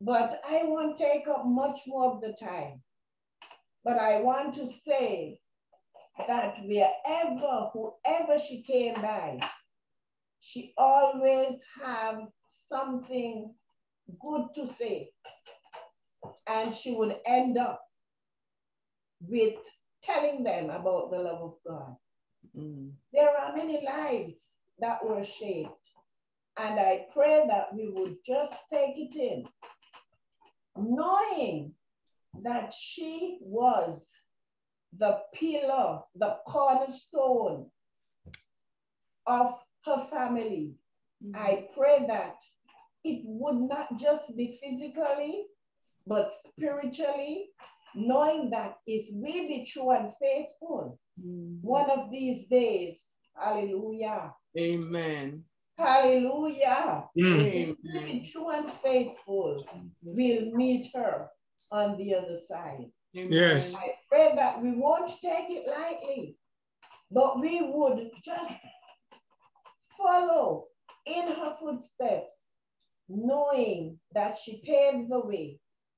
but I won't take up much more of the time. But I want to say that wherever, whoever she came by, she always have something good to say. And she would end up with telling them about the love of God. Mm. There are many lives that were shaped. And I pray that we would just take it in, knowing that she was the pillar, the cornerstone of her family. Mm-hmm. I pray that it would not just be physically, but spiritually, knowing that if we be true and faithful, mm-hmm. one of these days, hallelujah. Amen. Hallelujah. Mm. If we be true and faithful, we'll meet her on the other side. Yes. I pray that we won't take it lightly, but we would just follow in her footsteps, knowing that she paved the way.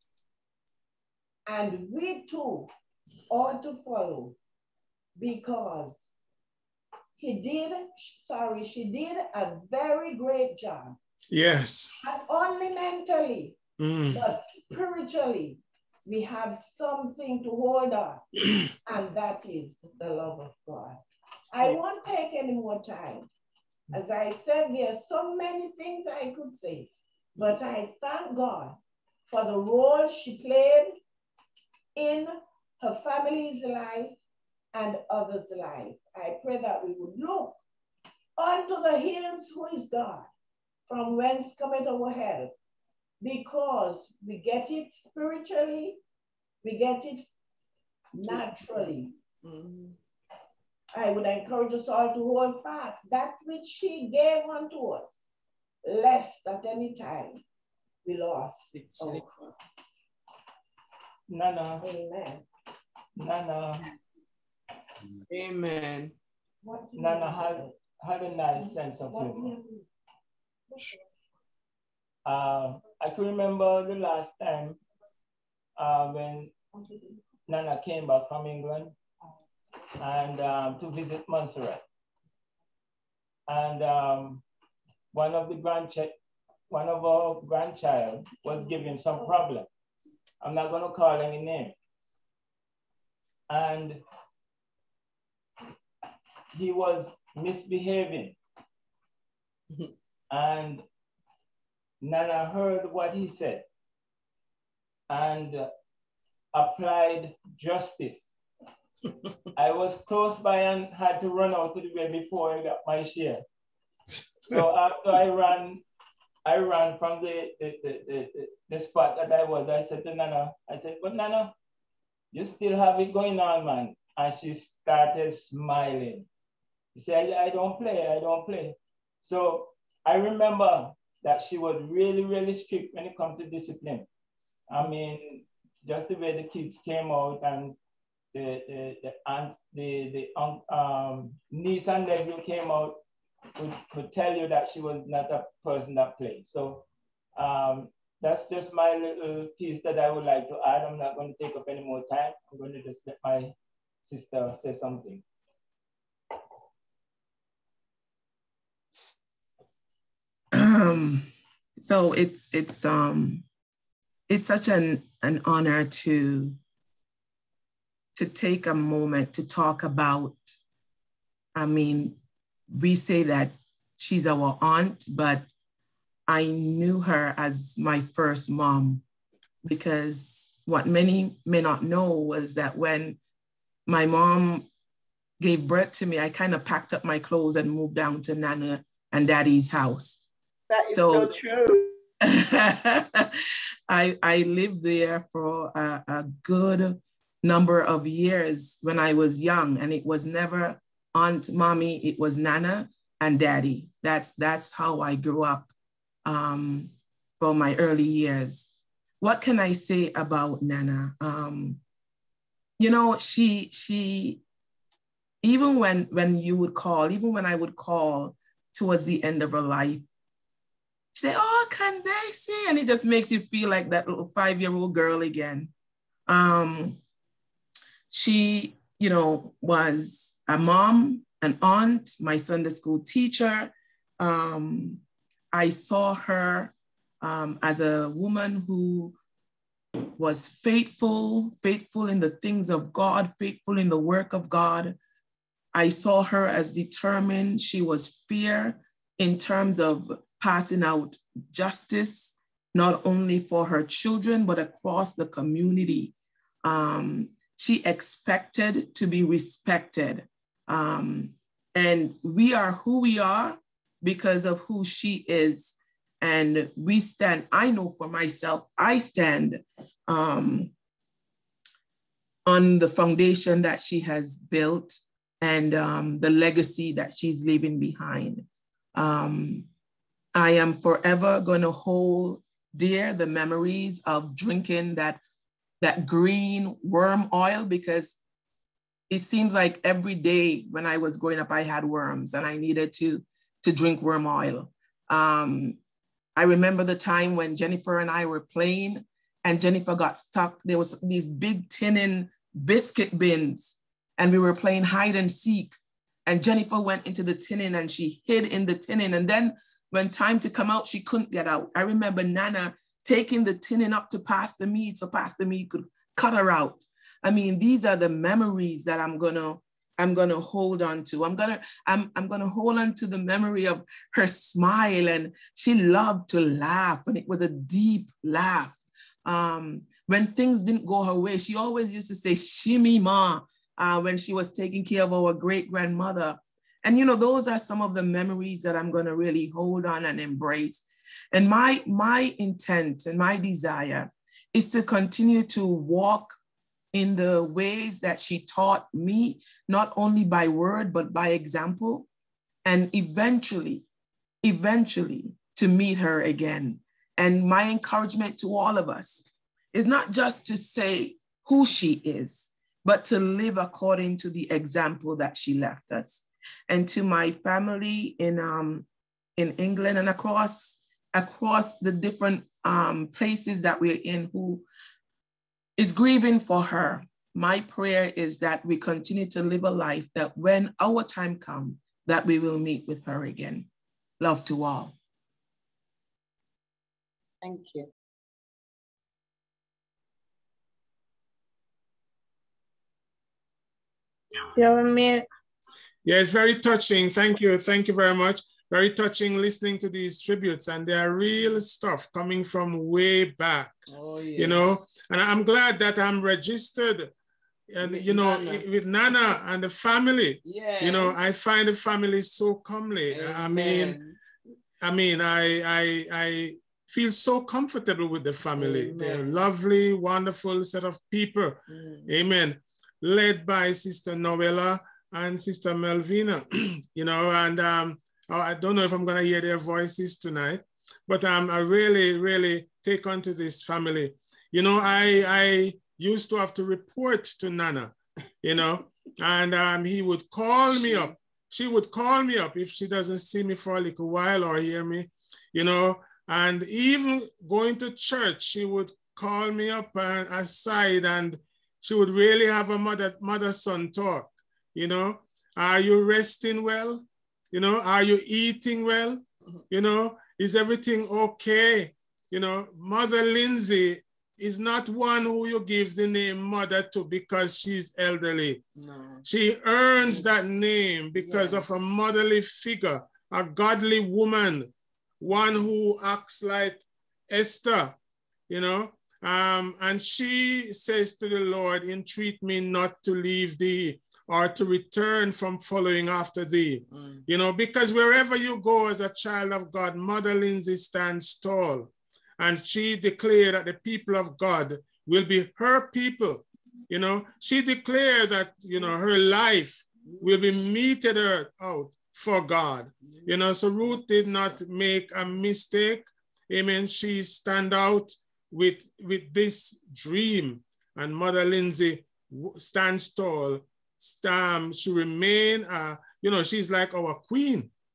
And we too ought to follow, because he did, sorry, she did a very great job. Yes. Not only mentally, mm. but spiritually, we have something to hold on, and that is the love of God. I won't take any more time. As I said, there are so many things I could say, but I thank God for the role she played in her family's life and others' life. I pray that we would look unto the hills who is God, from whence cometh our help, because we get it spiritually, we get it naturally. Mm-hmm. I would encourage us all to hold fast that which he gave unto us, lest at any time we lost it. Nana. Amen. Nana. Amen. Nana had, had a nice sense of humor. Uh, I can remember the last time uh, when Nana came back from England and um, to visit Montserrat. And um, one of the grandchild, one of our grandchild was giving some problem. I'm not going to call any name. And he was misbehaving. And Nana heard what he said and uh, applied justice. I was close by and had to run out to the way before I got my share. So after I ran, I ran from the, the, the, the, the spot that I was. I said to Nana, I said, but Nana, you still have it going on, man. And she started smiling. She said, I, I don't play, I don't play. So I remember that she was really, really strict when it comes to discipline. I mean, just the way the kids came out and the the the aunt, the the um, niece and nephew came out, could, could tell you that she was not a person that played. So um, that's just my little piece that I would like to add. I'm not going to take up any more time. I'm going to just let my sister say something. Um, so it's it's um it's such an an honor to to take a moment to talk about. I mean, we say that she's our aunt, but I knew her as my first mom, because what many may not know was that when my mom gave birth to me, I kind of packed up my clothes and moved down to Nana and Daddy's house. That is so, so true. I, I lived there for a, a good number of years when I was young, and it was never Aunt, Mommy, it was Nana and Daddy. That's, that's how I grew up um, for my early years. What can I say about Nana? Um, you know, she, she, even when, when you would call, even when I would call towards the end of her life, She said, oh, Candace, and it just makes you feel like that little five-year-old girl again. Um, she, you know, was a mom, an aunt, my Sunday school teacher. Um, I saw her um, as a woman who was faithful, faithful in the things of God, faithful in the work of God. I saw her as determined. She was fair in terms of passing out justice, not only for her children, but across the community. Um, she expected to be respected. Um, and we are who we are because of who she is. And we stand, I know for myself, I stand um, on the foundation that she has built and um, the legacy that she's leaving behind. Um, I am forever gonna hold dear the memories of drinking that, that green worm oil, because it seems like every day when I was growing up, I had worms and I needed to, to drink worm oil. Um, I remember the time when Jennifer and I were playing and Jennifer got stuck. There was these big tin biscuit bins and we were playing hide and seek. And Jennifer went into the tinning and she hid in the tinning. And then when time to come out, she couldn't get out. I remember Nana taking the tinning up to Pastor Mead so Pastor Mead could cut her out. I mean, these are the memories that I'm gonna, I'm gonna hold on to. I'm gonna, I'm, I'm gonna hold on to the memory of her smile, and she loved to laugh, and it was a deep laugh. Um, when things didn't go her way, she always used to say, "Shimmy ma," uh, when she was taking care of our great grandmother. And you know, those are some of the memories that I'm gonna really hold on and embrace. And my, my intent and my desire is to continue to walk in the ways that she taught me, not only by word, but by example, and eventually, eventually to meet her again. And my encouragement to all of us is not just to say who she is, but to live according to the example that she left us. And to my family in, um, in England and across, across the different um, places that we're in who is grieving for her, my prayer is that we continue to live a life that when our time comes, that we will meet with her again. Love to all. Thank you. Yeah, it's very touching. Thank you. Thank you very much. Very touching listening to these tributes, and they are real stuff coming from way back. Oh, yes. You know, and I'm glad that I'm registered, and with you know, Nana. with Nana and the family. Yes. You know, I find the family so comely. Amen. I mean, I mean, I, I, I feel so comfortable with the family. Amen. They're a lovely, wonderful set of people. Mm. Amen. Led by Sister Noella and Sister Melvina. You know, and um, I don't know if I'm going to hear their voices tonight, but um, I really, really take on to this family. You know, I, I used to have to report to Nana, you know, and um, he would call me up. She would call me up if she doesn't see me for a little while or hear me, you know, and even going to church, she would call me up and aside, and she would really have a mother, mother-son talk, you know. Are you resting well? You know, are you eating well? You know, is everything okay? You know, Mother Lindsey is not one who you give the name mother to because she's elderly. No. She earns that name because yes. of a motherly figure, a godly woman, one who acts like Esther, you know. Um, and she says to the Lord, entreat me not to leave thee or to return from following after thee. Mm. You know, because wherever you go as a child of God, Mother Lindsey stands tall. And she declared that the people of God will be her people. You know, she declared that, you know, her life will be meted out for God. You know, so Ruth did not make a mistake. Amen. She stand out with, with this dream. And Mother Lindsey stands tall. Um, she remain, uh, you know, she's like our queen.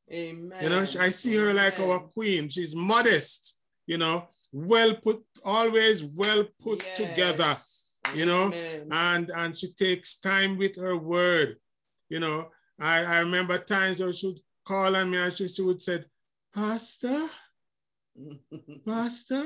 Amen. You know, I see her like our queen. She's modest, you know, well put, always well put yes. together, you know, Amen. and and she takes time with her word. You know, I, I remember times where she would call on me and she, she would say, Pastor, Pastor,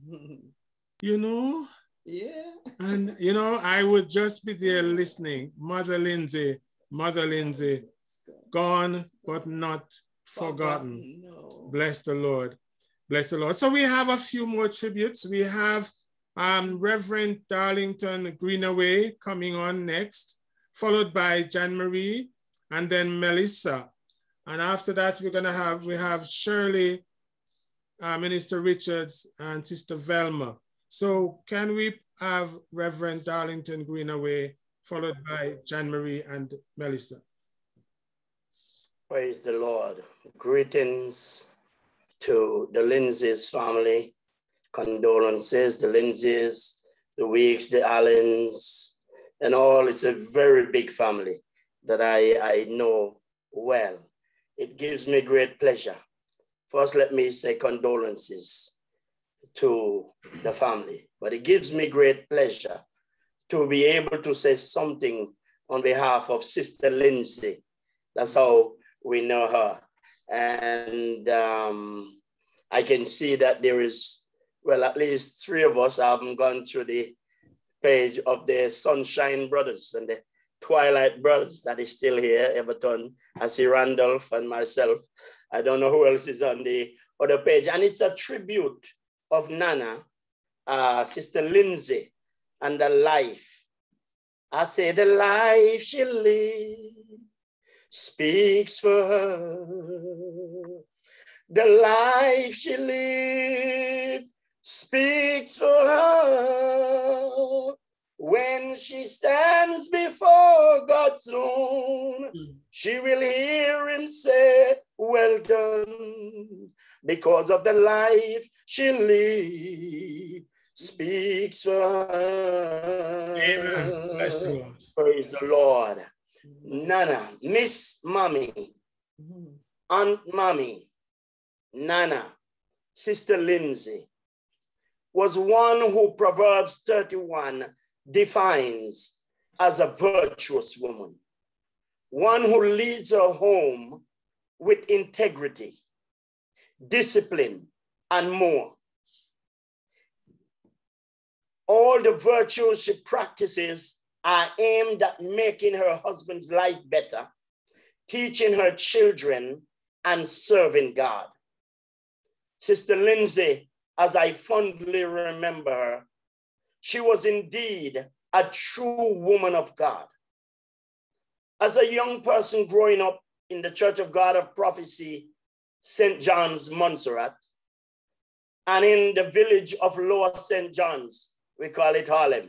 you know, yeah. And, you know, I would just be there listening. Mother Lindsey, Mother Lindsey, gone but not forgotten. No. Bless the Lord. Bless the Lord. So we have a few more tributes. We have um, Reverend Darlington Greenaway coming on next, followed by Jan Marie and then Melissa. And after that, we're gonna have, we have Shirley, uh, Minister Richards and Sister Velma. So can we have Reverend Darlington Greenaway, followed by Jan Marie and Melissa? Praise the Lord. Greetings to the Lindsey's family. Condolences, the Lindseys, the Weeks, the Allens, and all. It's a very big family that I, I know well. It gives me great pleasure. First, let me say condolences to the family, but it gives me great pleasure to be able to say something on behalf of Sister Lindsey. That's how we know her. And um, I can see that there is, well, at least three of us haven't gone through the page of the Sunshine Brothers and the Twilight Brothers that is still here, Everton. I see Randolph and myself. I don't know who else is on the other page. And it's a tribute of Nana, uh, Sister Lindsey, and the life. I say the life she lived speaks for her. The life she lived speaks for her. When she stands before God's throne, mm. she will hear him say, well done, because of the life she lived speaks for her. Amen. Bless the Lord. Praise the Lord. Mm-hmm. Nana, Miss Mommy, mm-hmm. Aunt Mommy, Nana, Sister Lindsey, was one who Proverbs thirty-one defines as a virtuous woman, one who leads her home with integrity, discipline, and more. All the virtues she practices are aimed at making her husband's life better, teaching her children, and serving God. Sister Lindsey, as I fondly remember her, she was indeed a true woman of God. As a young person growing up in the Church of God of Prophecy, Saint John's, Montserrat, and in the village of Lower Saint John's, we call it Harlem.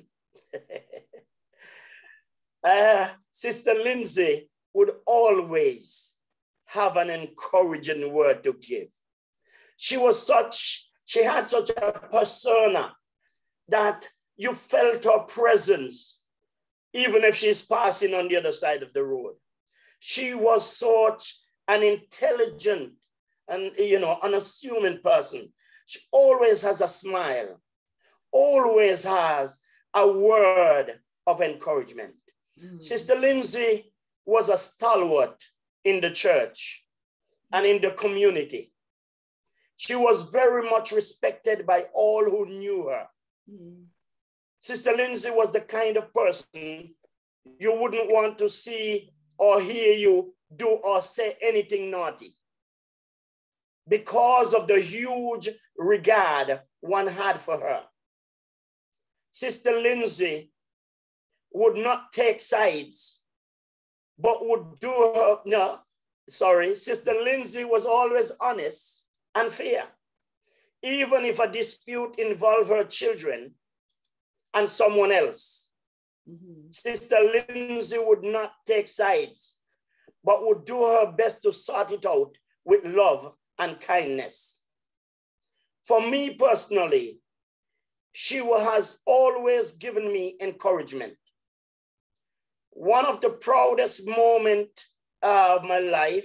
uh, Sister Lindsey would always have an encouraging word to give. She was such, she had such a persona that you felt her presence, even if she's passing on the other side of the road. She was such an intelligent and, you know, unassuming person. She always has a smile, always has a word of encouragement. Mm. Sister Lindsey was a stalwart in the church and in the community. She was very much respected by all who knew her. Mm. Sister Lindsey was the kind of person you wouldn't want to see or hear you do or say anything naughty, because of the huge regard one had for her. Sister Lindsey would not take sides, but would do her, no, sorry, Sister Lindsey was always honest and fair. Even if a dispute involved her children and someone else, mm-hmm. Sister Lindsey would not take sides, but would do her best to sort it out with love and kindness. For me personally, she has always given me encouragement. One of the proudest moments of my life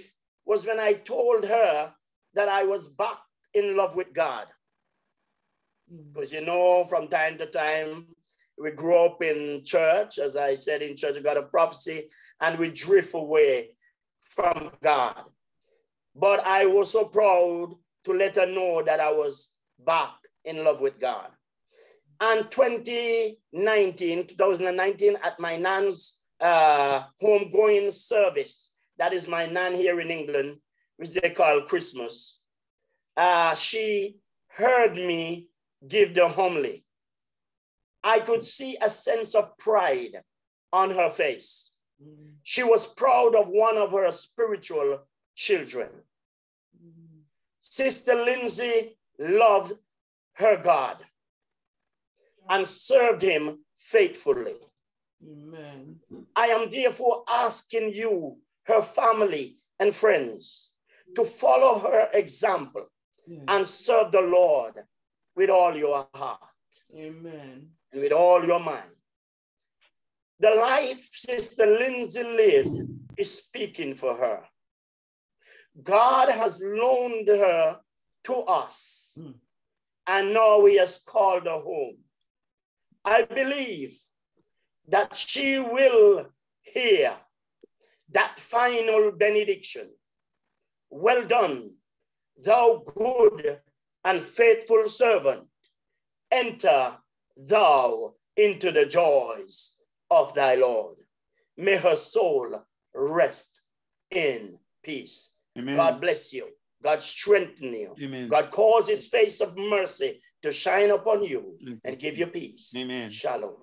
was when I told her that I was back in love with God. Because, you know, from time to time, we grew up in church, as I said, in Church of God of Prophecy, and we drift away from God. But I was so proud to let her know that I was back in love with God. And twenty nineteen, twenty nineteen, at my nan's uh, homegoing service, that is my nan here in England, which they call Christmas, uh, she heard me give the homily. I could see a sense of pride on her face. Mm. She was proud of one of her spiritual children. Mm. Sister Lindsay loved her God and served him faithfully. Amen. I am therefore asking you, her family and friends, to follow her example, yes, and serve the Lord with all your heart. Amen. And with all your mind. The life Sister Lindsay lived is speaking for her. God has loaned her to us, mm, and now he has called her home. I believe that she will hear that final benediction. Well done, thou good and faithful servant. Enter thou into the joys of thy Lord. May her soul rest in peace. Amen. God bless you. God strengthen you. Amen. God cause his face of mercy to shine upon you and give you peace. Amen. Shalom.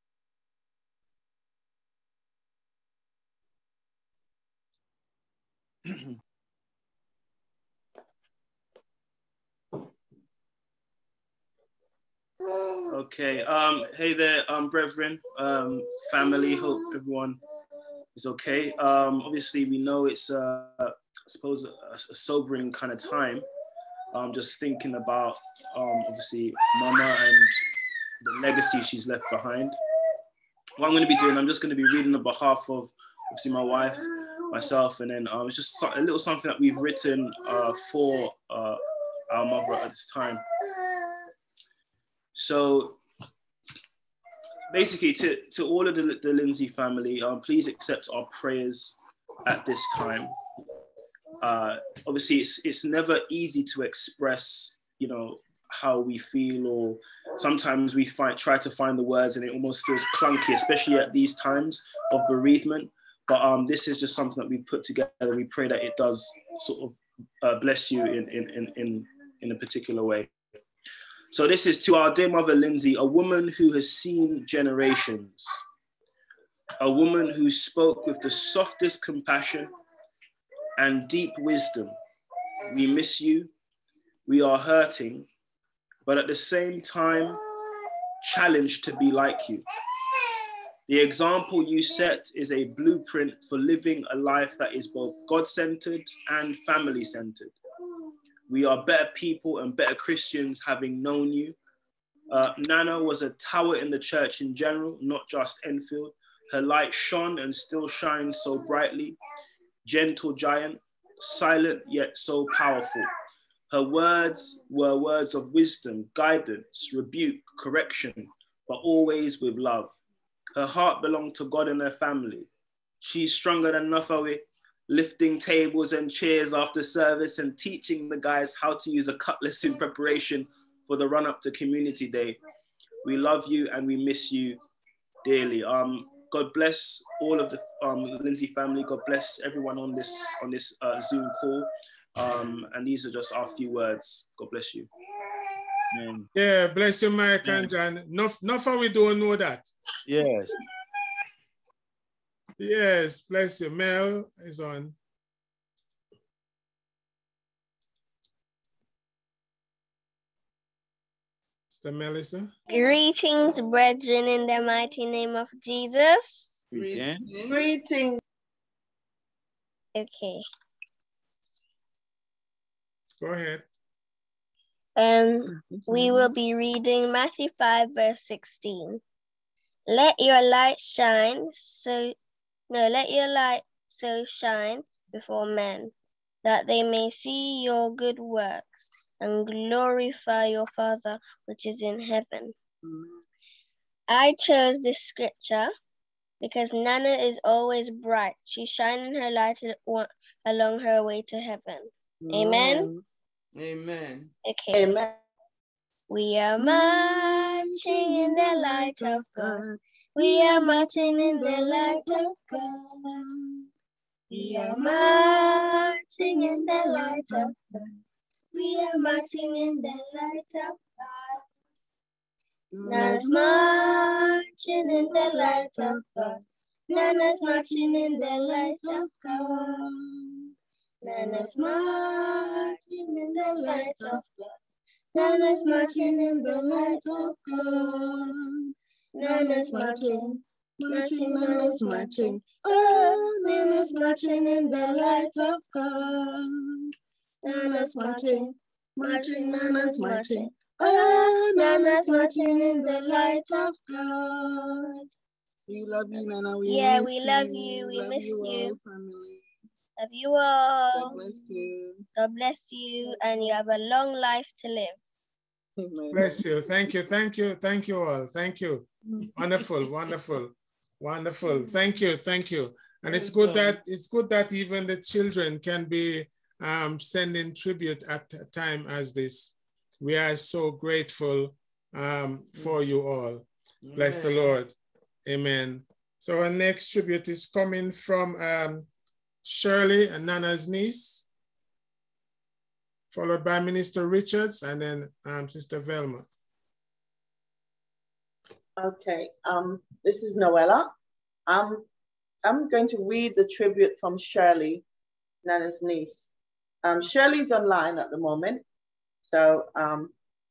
Okay. Um, hey there, um, brethren, um, family. Hope everyone is okay. Um, obviously, we know it's, uh, I suppose, a, a sobering kind of time. Um, just thinking about, um, obviously, Mama and the legacy she's left behind. What I'm going to be doing, I'm just going to be reading on behalf of, obviously, my wife, myself, and then um, it's just a little something that we've written uh, for uh, our mother at this time. So basically, to, to all of the, the Lindsay family, um, please accept our prayers at this time. Uh, obviously, it's, it's never easy to express, you know, how we feel, or sometimes we find, try to find the words and it almost feels clunky, especially at these times of bereavement. But um, this is just something that we've put together. We pray that it does sort of uh, bless you in, in, in, in, in a particular way. So this is to our dear mother, Lindsay, a woman who has seen generations, a woman who spoke with the softest compassion and deep wisdom. We miss you, we are hurting, but at the same time, challenged to be like you. The example you set is a blueprint for living a life that is both God-centered and family-centered. We are better people and better Christians having known you. Uh, Nana was a tower in the church in general, not just Enfield. Her light shone and still shines so brightly. Gentle giant, silent yet so powerful. Her words were words of wisdom, guidance, rebuke, correction, but always with love. Her heart belonged to God and her family. She's stronger than Nafawi, lifting tables and chairs after service and teaching the guys how to use a cutlass in preparation for the run up to Community Day. We love you and we miss you dearly. Um, God bless all of the um, Lindsay family. God bless everyone on this on this uh, Zoom call. Um, and these are just our few words. God bless you. Amen. Yeah, bless you, Mike and John. Not, not for we don't know that. Yes. Yes, bless you. Mel is on. Mister Melissa. Greetings, brethren, in the mighty name of Jesus. Greetings. Greetings. Okay. Go ahead. Um, we will be reading Matthew five, verse sixteen. Let your light shine so, no, let your light so shine before men, that they may see your good works and glorify your Father which is in heaven. I chose this scripture because Nana is always bright. She's shining her light along her way to heaven. Amen? Amen. Okay. Amen. We are marching in the light of God. We are marching in the light of God. We are marching in the light of God. We are marching in the light of God. Nana's marching in the light of God. Nana's marching in the light of God. Nana's marching in the light of God. Nana's marching in the light of God. Nana's marching, marching, Nana's marching. Oh, Nana's marching in the light of God. Nana's marching, marching, Nana's marching. Oh, Nana's marching in the light of God. We love you, Nana. We yeah, miss we love you. you. We love miss you. you. All, family. Love you all. God bless you. God bless you, and you have a long life to live. Amen. Bless you. Thank you. Thank you. Thank you all. Thank you. Wonderful. Wonderful. Wonderful. Thank you. Thank you. And it's good that it's good that even the children can be um, sending tribute at a time as this. We are so grateful um, for you all. Bless the Lord. Amen. So our next tribute is coming from um, Shirley and Nana's niece, followed by Minister Richards, and then um, Sister Velma. Okay, um, this is Noella. Um, I'm going to read the tribute from Shirley, Nana's niece. Um, Shirley's online at the moment. So um,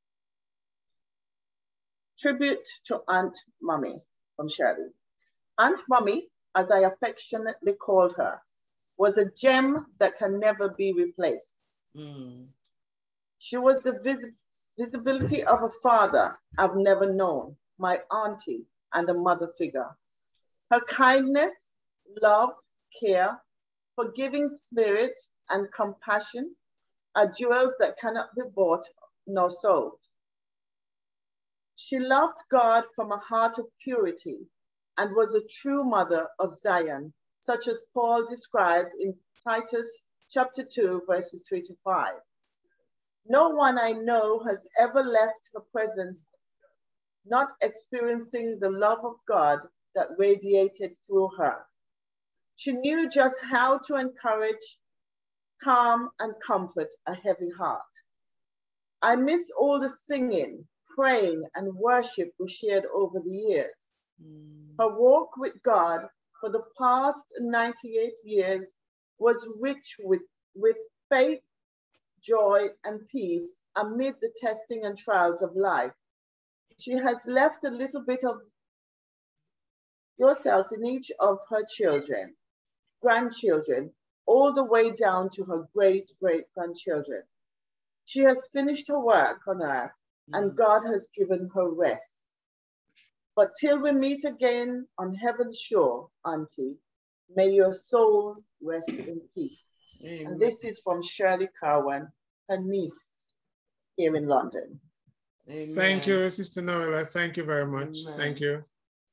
tribute to Aunt Mummy from Shirley. Aunt Mummy, as I affectionately called her, was a gem that can never be replaced. Mm. She was the vis visibility of a father I've never known, my auntie and a mother figure. Her kindness, love, care, forgiving spirit, and compassion are jewels that cannot be bought nor sold. She loved God from a heart of purity and was a true mother of Zion, such as Paul described in Titus chapter two, verses three to five. No one I know has ever left her presence not experiencing the love of God that radiated through her. She knew just how to encourage, calm, and comfort a heavy heart. I miss all the singing, praying, and worship we shared over the years. Mm. Her walk with God for the past ninety-eight years was rich with, with faith, joy, and peace amid the testing and trials of life. She has left a little bit of yourself in each of her children, grandchildren, all the way down to her great-great-grandchildren. She has finished her work on earth, and God has given her rest. But till we meet again on heaven's shore, Auntie, may your soul rest in peace. Amen. And this is from Shirley Cowan, her niece here in London. Amen. Thank you, Sister Noella. Thank you very much. Amen. Thank you.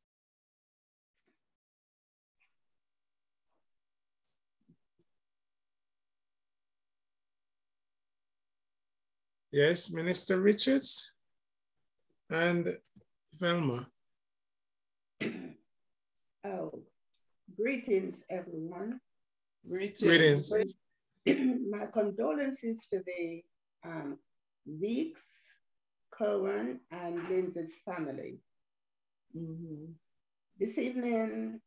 Yes, Minister Richards and Velma. Oh, greetings, everyone. Greetings. My condolences to the um, Weeks, Cohen, and Lindsay's family. Mm-hmm. This evening,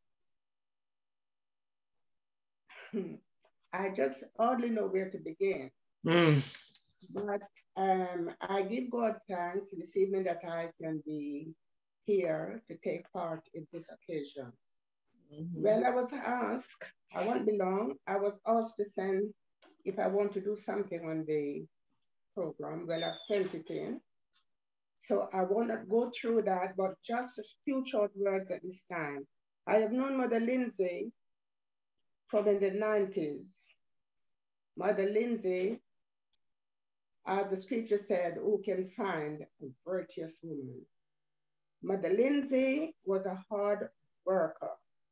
I just hardly know where to begin. Mm. But um, I give God thanks this evening that I can be here to take part in this occasion. Mm-hmm. Well, I was asked, I won't be long, I was asked to send if I want to do something on the program. Well, I've sent it in. So I will not go through that, but just a few short words at this time. I have known Mother Lindsay from in the nineties. Mother Lindsay, as the scripture said, who can find a virtuous woman? Mother Lindsay was a hard worker.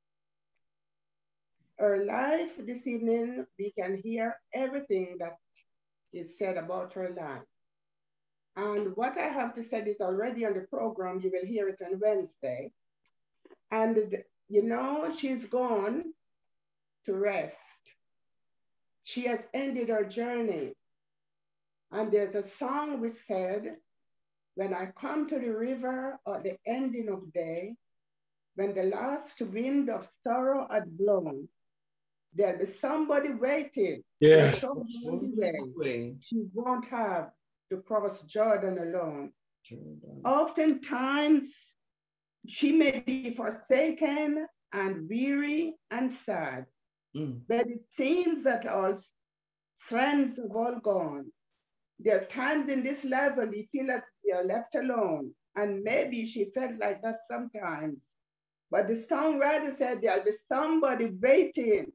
Her life this evening, we can hear everything that is said about her life. And what I have to say is already on the program. You will hear it on Wednesday. And, you know, she's gone to rest. She has ended her journey. And there's a song which said, when I come to the river at the ending of day, when the last wind of sorrow had blown, there'll be somebody waiting Yes. to show her the way. She won't have to cross Jordan alone. Jordan. Oftentimes, she may be forsaken and weary and sad, mm. but it seems that all friends have all gone. There are times in this life when we feel that we are left alone, and maybe she felt like that sometimes. But the songwriter said there'll be somebody waiting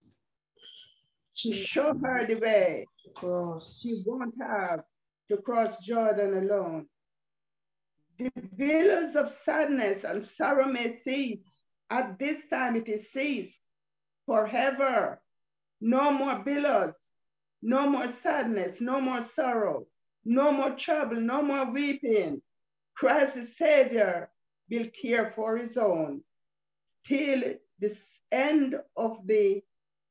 to show her the way. Cross. She won't have to cross Jordan alone. The billows of sadness and sorrow may cease. At this time it is ceased forever. No more billows, no more sadness, no more sorrow, no more trouble, no more weeping. Christ the Savior will care for his own till the end of the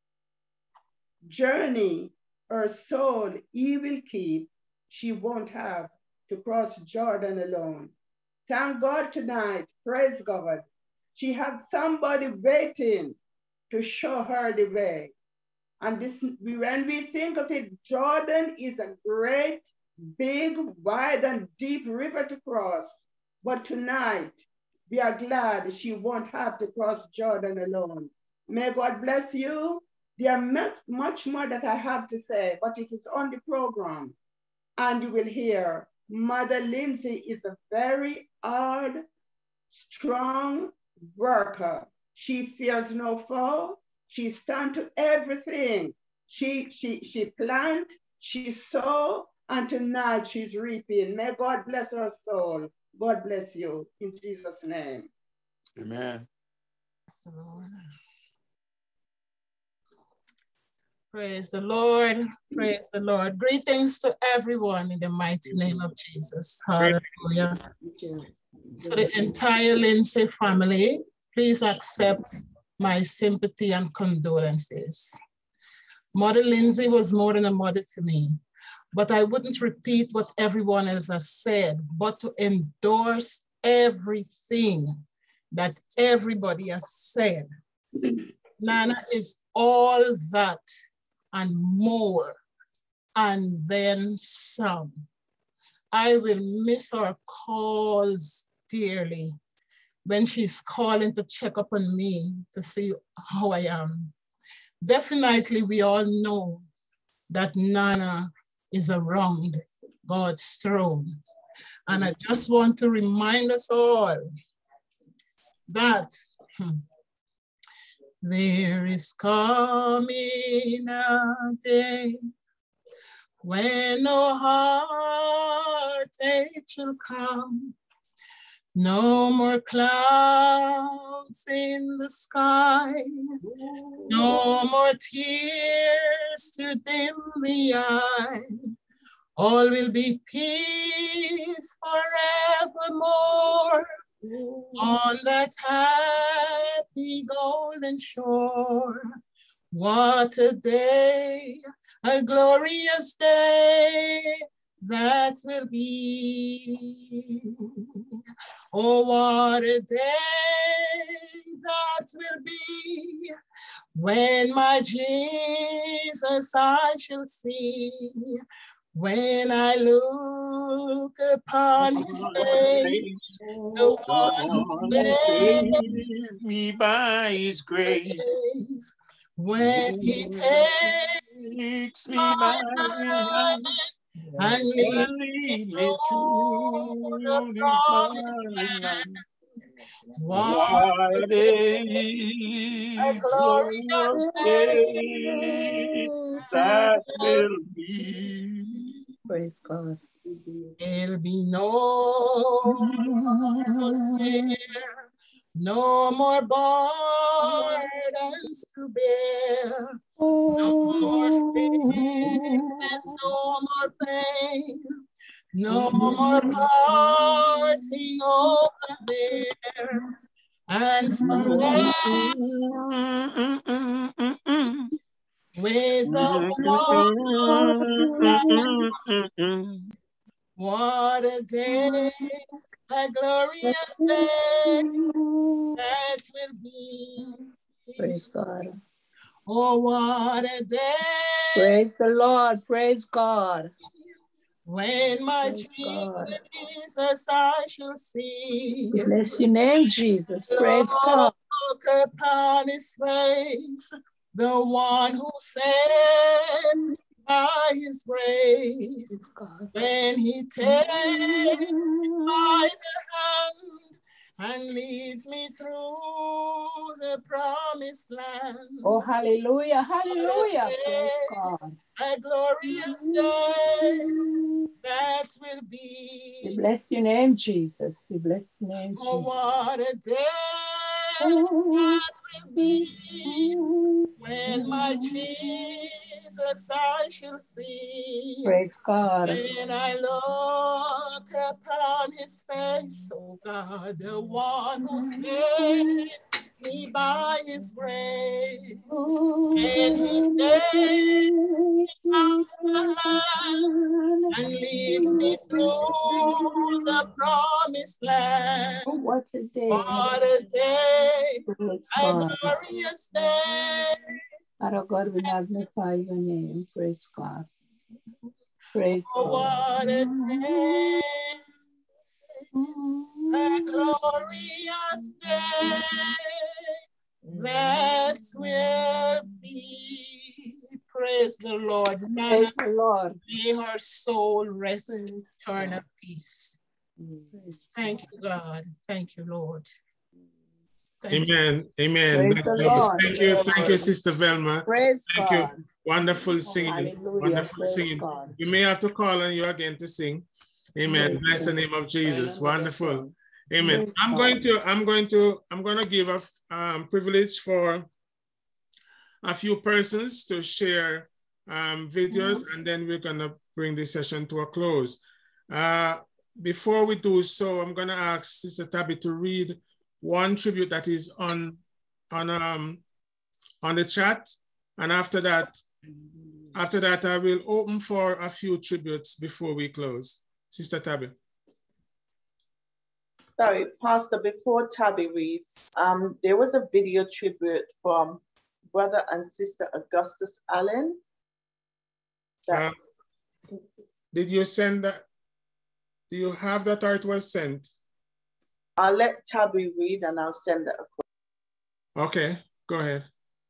journey. Her soul he will keep. She won't have to cross Jordan alone. Thank God tonight, praise God. She has somebody waiting to show her the way. And this, when we think of it, Jordan is a great, big, wide, and deep river to cross. But tonight, we are glad she won't have to cross Jordan alone. May God bless you. There are much, much more that I have to say, but it is on the program. And you will hear Mother Lindsay is a very hard, strong worker. She fears no foe. She stands to everything. She, she, she plant, she sow, and tonight she's reaping. May God bless her soul. God bless you in Jesus' name. Amen. Praise the Lord. Praise the Lord. Greetings to everyone in the mighty name of Jesus. Hallelujah. To the entire Lindsay family, please accept my sympathy and condolences. Mother Lindsay was more than a mother to me, but I wouldn't repeat what everyone else has said, but to endorse everything that everybody has said. Nana is all that and more, and then some. I will miss her calls dearly when she's calling to check up on me to see how I am. Definitely, we all know that Nana is around God's throne. And I just want to remind us all that hmm, there is coming a day when no heartache shall come, no more clouds in the sky, no more tears to dim the eye. All will be peace forevermore on that happy golden shore. What a day, a glorious day that will be. Oh, what a day that will be when my Jesus I shall see. When I look upon his face, the one who saved me by his grace, when he takes me by his hand and leads me through the promised land. What a day, a glorious day that will be. Praise God. There'll be no fear, no more burdens to bear, no more sickness, no more pain, no more parting over there. And from there, with a one, what a day, a glorious day that will be. Praise God. Oh, what a day. Praise the Lord. Praise God. When my Praise God. Jesus I shall see. Bless your name, Jesus. Praise God. Look upon his face, the one who saved by his grace. When he takes me by the hand and leads me through the promised land. Oh, hallelujah, hallelujah. Praise God. A glorious day that will be. We bless your name, Jesus. We bless your name, Jesus. Oh, what a day that will be when my Jesus I shall see. Praise God. When I look upon his face, oh God, the one who saved me by his grace. And he takes me by the hand and leads me through the promised land. Oh, what a day. What a day, Praise a God. glorious day. Our God, we magnify your name. Praise God. Praise Oh, God. what a day, a glorious day that will be. Praise the Lord. Praise the Lord. May her soul rest in eternal peace. Thank you, God. Thank you, Lord. Thank Amen. you. Amen. Praise the Thank you. Lord. Thank you. Thank you, Sister Velma. Praise Thank God. you. Wonderful singing. Hallelujah. Wonderful Praise singing. God. We may have to call on you again to sing. Amen. Praise Bless the God. name of Jesus. Wonderful. Amen. Praise I'm God. going to, I'm going to, I'm going to give a um, privilege for a few persons to share um, videos, and then we're going to bring this session to a close. Uh, before we do so, I'm going to ask Sister Tabby to read one tribute that is on, on, um, on the chat. And after that, after that, I will open for a few tributes before we close. Sister Tabby. Sorry, Pastor, before Tabby reads, um, there was a video tribute from Brother and Sister Augustus Allen. Uh, did you send that? Do you have that, or it was sent? I'll let Tabby read and I'll send it across. Okay, go ahead.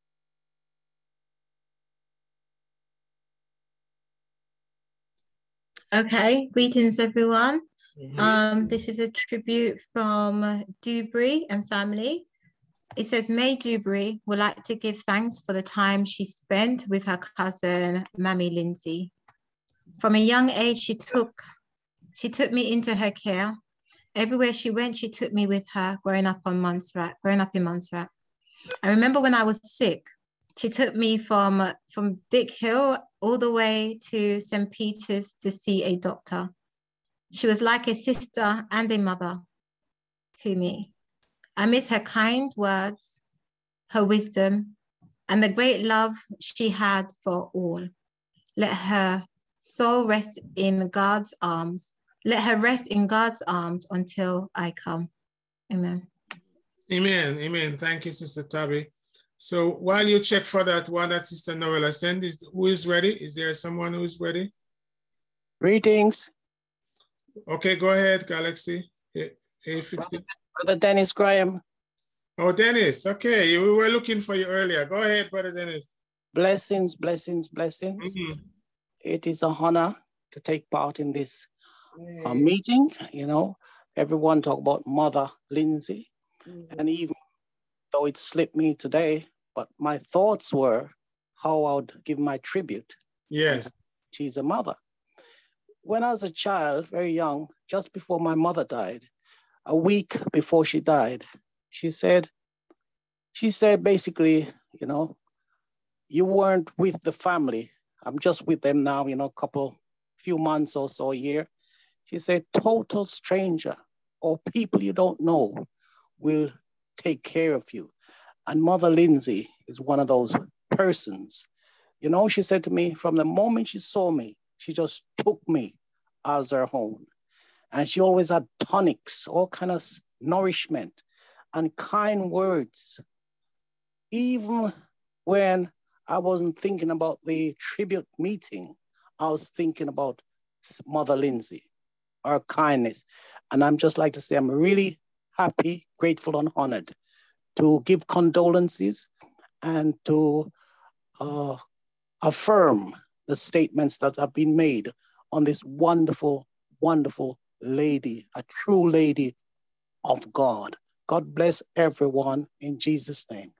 Okay, greetings everyone. Mm-hmm. Um, this is a tribute from Dewberry and family. It says, May Dewberry would like to give thanks for the time she spent with her cousin, Mammy Lindsay. From a young age, she took, she took me into her care. Everywhere she went, she took me with her growing up on Montserrat, growing up in Montserrat. I remember when I was sick, she took me from, from Dick Hill all the way to Saint Peter's to see a doctor. She was like a sister and a mother to me. I miss her kind words, her wisdom, and the great love she had for all. Let her soul rest in God's arms. Let her rest in God's arms until I come. Amen. Amen. Amen. Thank you, Sister Tabby. So while you check for that one that Sister Noella sent, is who is ready? Is there someone who is ready? Greetings. Okay, go ahead, Galaxy. A fifty. Brother Dennis Graham. Oh, Dennis. Okay, we were looking for you earlier. Go ahead, Brother Dennis. Blessings, blessings, blessings. Mm-hmm. It is an honor to take part in this uh, meeting. You know, everyone talk about Mother Lindsay. Mm-hmm. And even though it slipped me today, but my thoughts were how I would give my tribute. Yes. She's a mother. When I was a child, very young, just before my mother died, a week before she died, she said, she said basically, you know, you weren't with the family. I'm just with them now, you know, a couple, few months or so, a year. She said, total stranger or people you don't know will take care of you. And Mother Lindsey is one of those persons. You know, she said to me, from the moment she saw me, she just took me as her own. And she always had tonics, all kind of nourishment and kind words. Even when I wasn't thinking about the tribute meeting, I was thinking about Mother Lindsey, her kindness. And I'm just like to say, I'm really happy, grateful, and honored to give condolences and to uh, affirm the statements that have been made on this wonderful, wonderful lady, a true lady of God. God bless everyone in Jesus' name.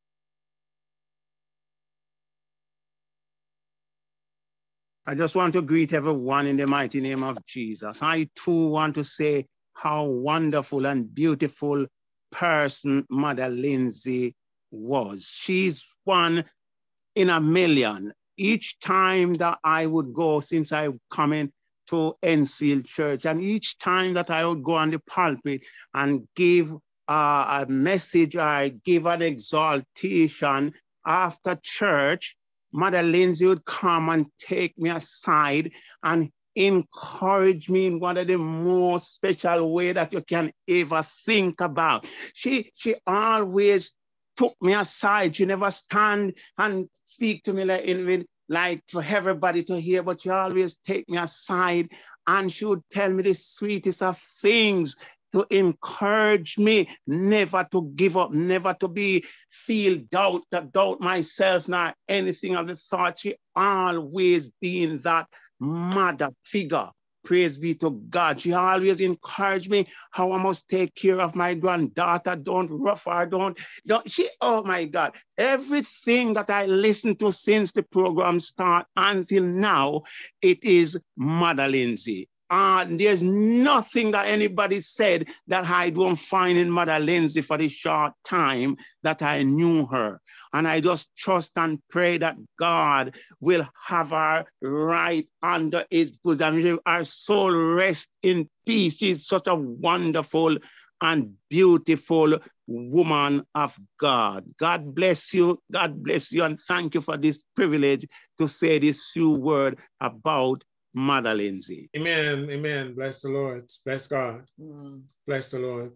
I just want to greet everyone in the mighty name of Jesus. I too want to say how wonderful and beautiful person Mother Lindsey was. She's one in a million. Each time that I would go, since I come in to Enfield Church, and each time that I would go on the pulpit and give uh, a message or give an exaltation after church, Mother Lindsey would come and take me aside and encourage me in one of the most special way that you can ever think about. She, she always took me aside. She never stand and speak to me like, in, like for everybody to hear, but she always take me aside and she would tell me the sweetest of things to encourage me never to give up, never to be feel doubt, doubt myself, nor anything of the thought. She always been that mother figure. Praise be to God. She always encouraged me how I must take care of my granddaughter. Don't rough her, don't, don't. She, oh my God, everything that I listened to since the program start until now, it is Mother Lindsey. And there's nothing that anybody said that I don't find in Mother Lindsey for the short time that I knew her. And I just trust and pray that God will have her right under his bosom. Our soul rest in peace. She's such a wonderful and beautiful woman of God. God bless you. God bless you. And thank you for this privilege to say this few words about Mother Lindsey. Amen. Amen. Bless the Lord. Bless God. Mm. Bless the Lord.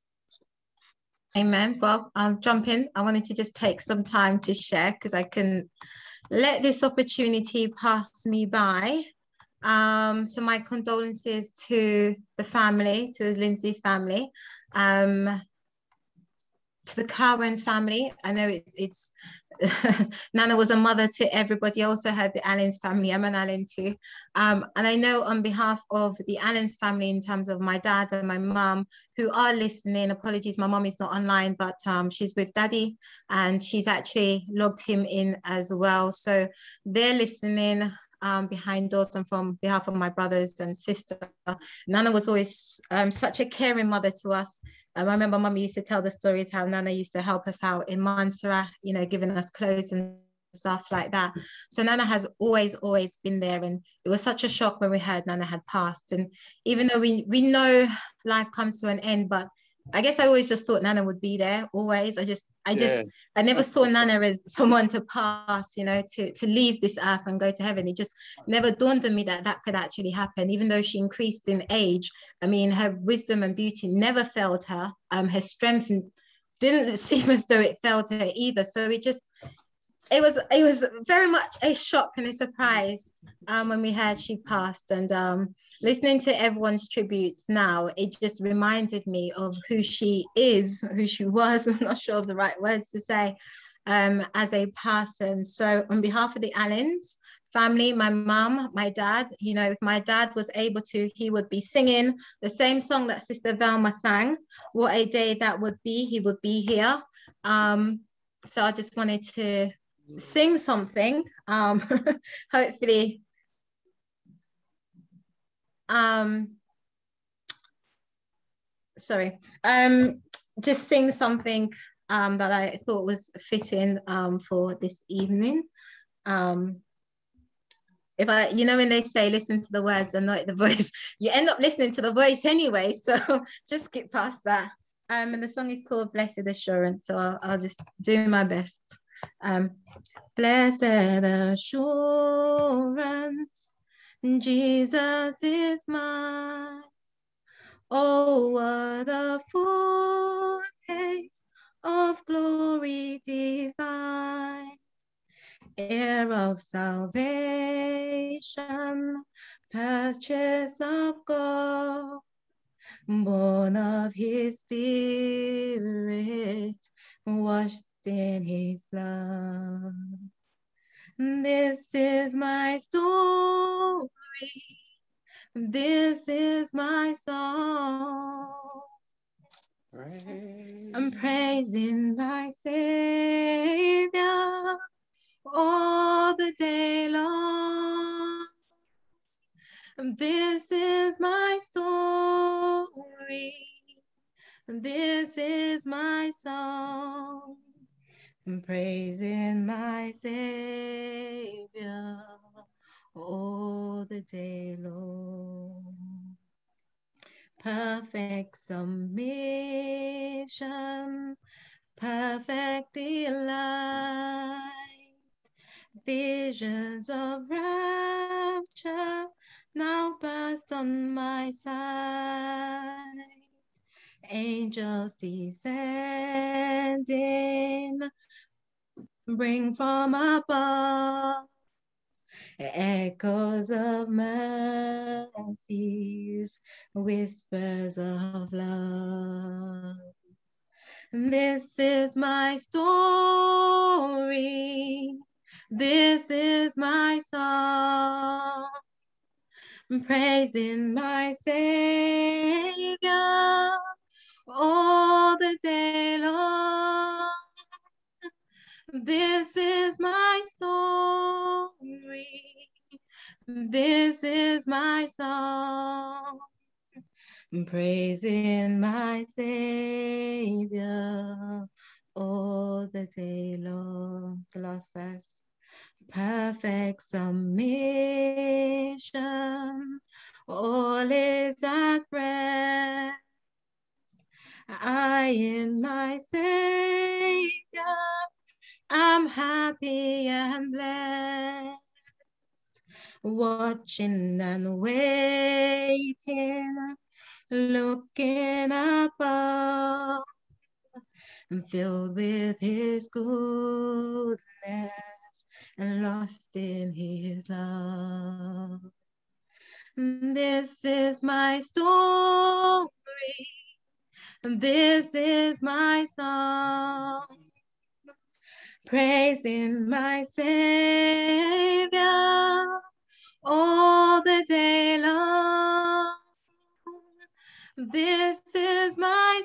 Amen. Well, I'll jump in. I wanted to just take some time to share because I can let this opportunity pass me by. Um, so my condolences to the family, to the Lindsey family, um, to the Cowan family. I know it's, it's Nana was a mother to everybody. I also had the Allens family. I'm an Allen too. Um, and I know on behalf of the Allens family, in terms of my dad and my mom who are listening, apologies, my mom is not online, but um, she's with daddy and she's actually logged him in as well. So they're listening um, behind doors, and from behalf of my brothers and sister. Nana was always um, such a caring mother to us. Um, I remember Mummy used to tell the stories how Nana used to help us out in Montserrat, you know, giving us clothes and stuff like that. So Nana has always, always been there. And it was such a shock when we heard Nana had passed. And even though we, we know life comes to an end, but I guess I always just thought Nana would be there always. I just, I just, yeah. I never saw Nana as someone to pass, you know, to, to leave this earth and go to heaven. It just never dawned on me that that could actually happen. Even though she increased in age, I mean, her wisdom and beauty never failed her. Um, her strength didn't seem as though it failed her either. So it just, it was, it was very much a shock and a surprise um, when we heard she passed. And um, listening to everyone's tributes now, it just reminded me of who she is, who she was. I'm not sure of the right words to say, um, as a person. So on behalf of the Allens family, my mum, my dad. You know, if my dad was able to, he would be singing the same song that Sister Velma sang. What a day that would be. He would be here. Um, so I just wanted to sing something. Um, hopefully. Um, sorry. Um, just sing something um, that I thought was fitting um, for this evening. Um, if I, you know, when they say listen to the words and not the voice, you end up listening to the voice anyway. So just skip past that. Um, and the song is called Blessed Assurance. So I'll, I'll just do my best. Um, Blessed assurance, Jesus is mine. Oh, what a foretaste of glory divine, heir of salvation, purchase of God, born of his spirit, washed in his blood. This is my story, this is my song. I'm praising my Savior all the day long. This is my story, this is my song. I'm praising my Savior all the day long. Perfect submission, perfect delight, visions of rapture now burst on my sight. Angels descending, bring from above echoes of mercies, whispers of love. This is my story, this is my song, praising my Savior all the day long. This is my story, this is my song, praising my Savior all the day long. The last verse. Perfect submission, all is at rest. I in my Savior, I'm happy and blessed, watching and waiting, looking above, and filled with his goodness and lost in his love. This is my story, this is my song, praising my Savior all the day long. This is my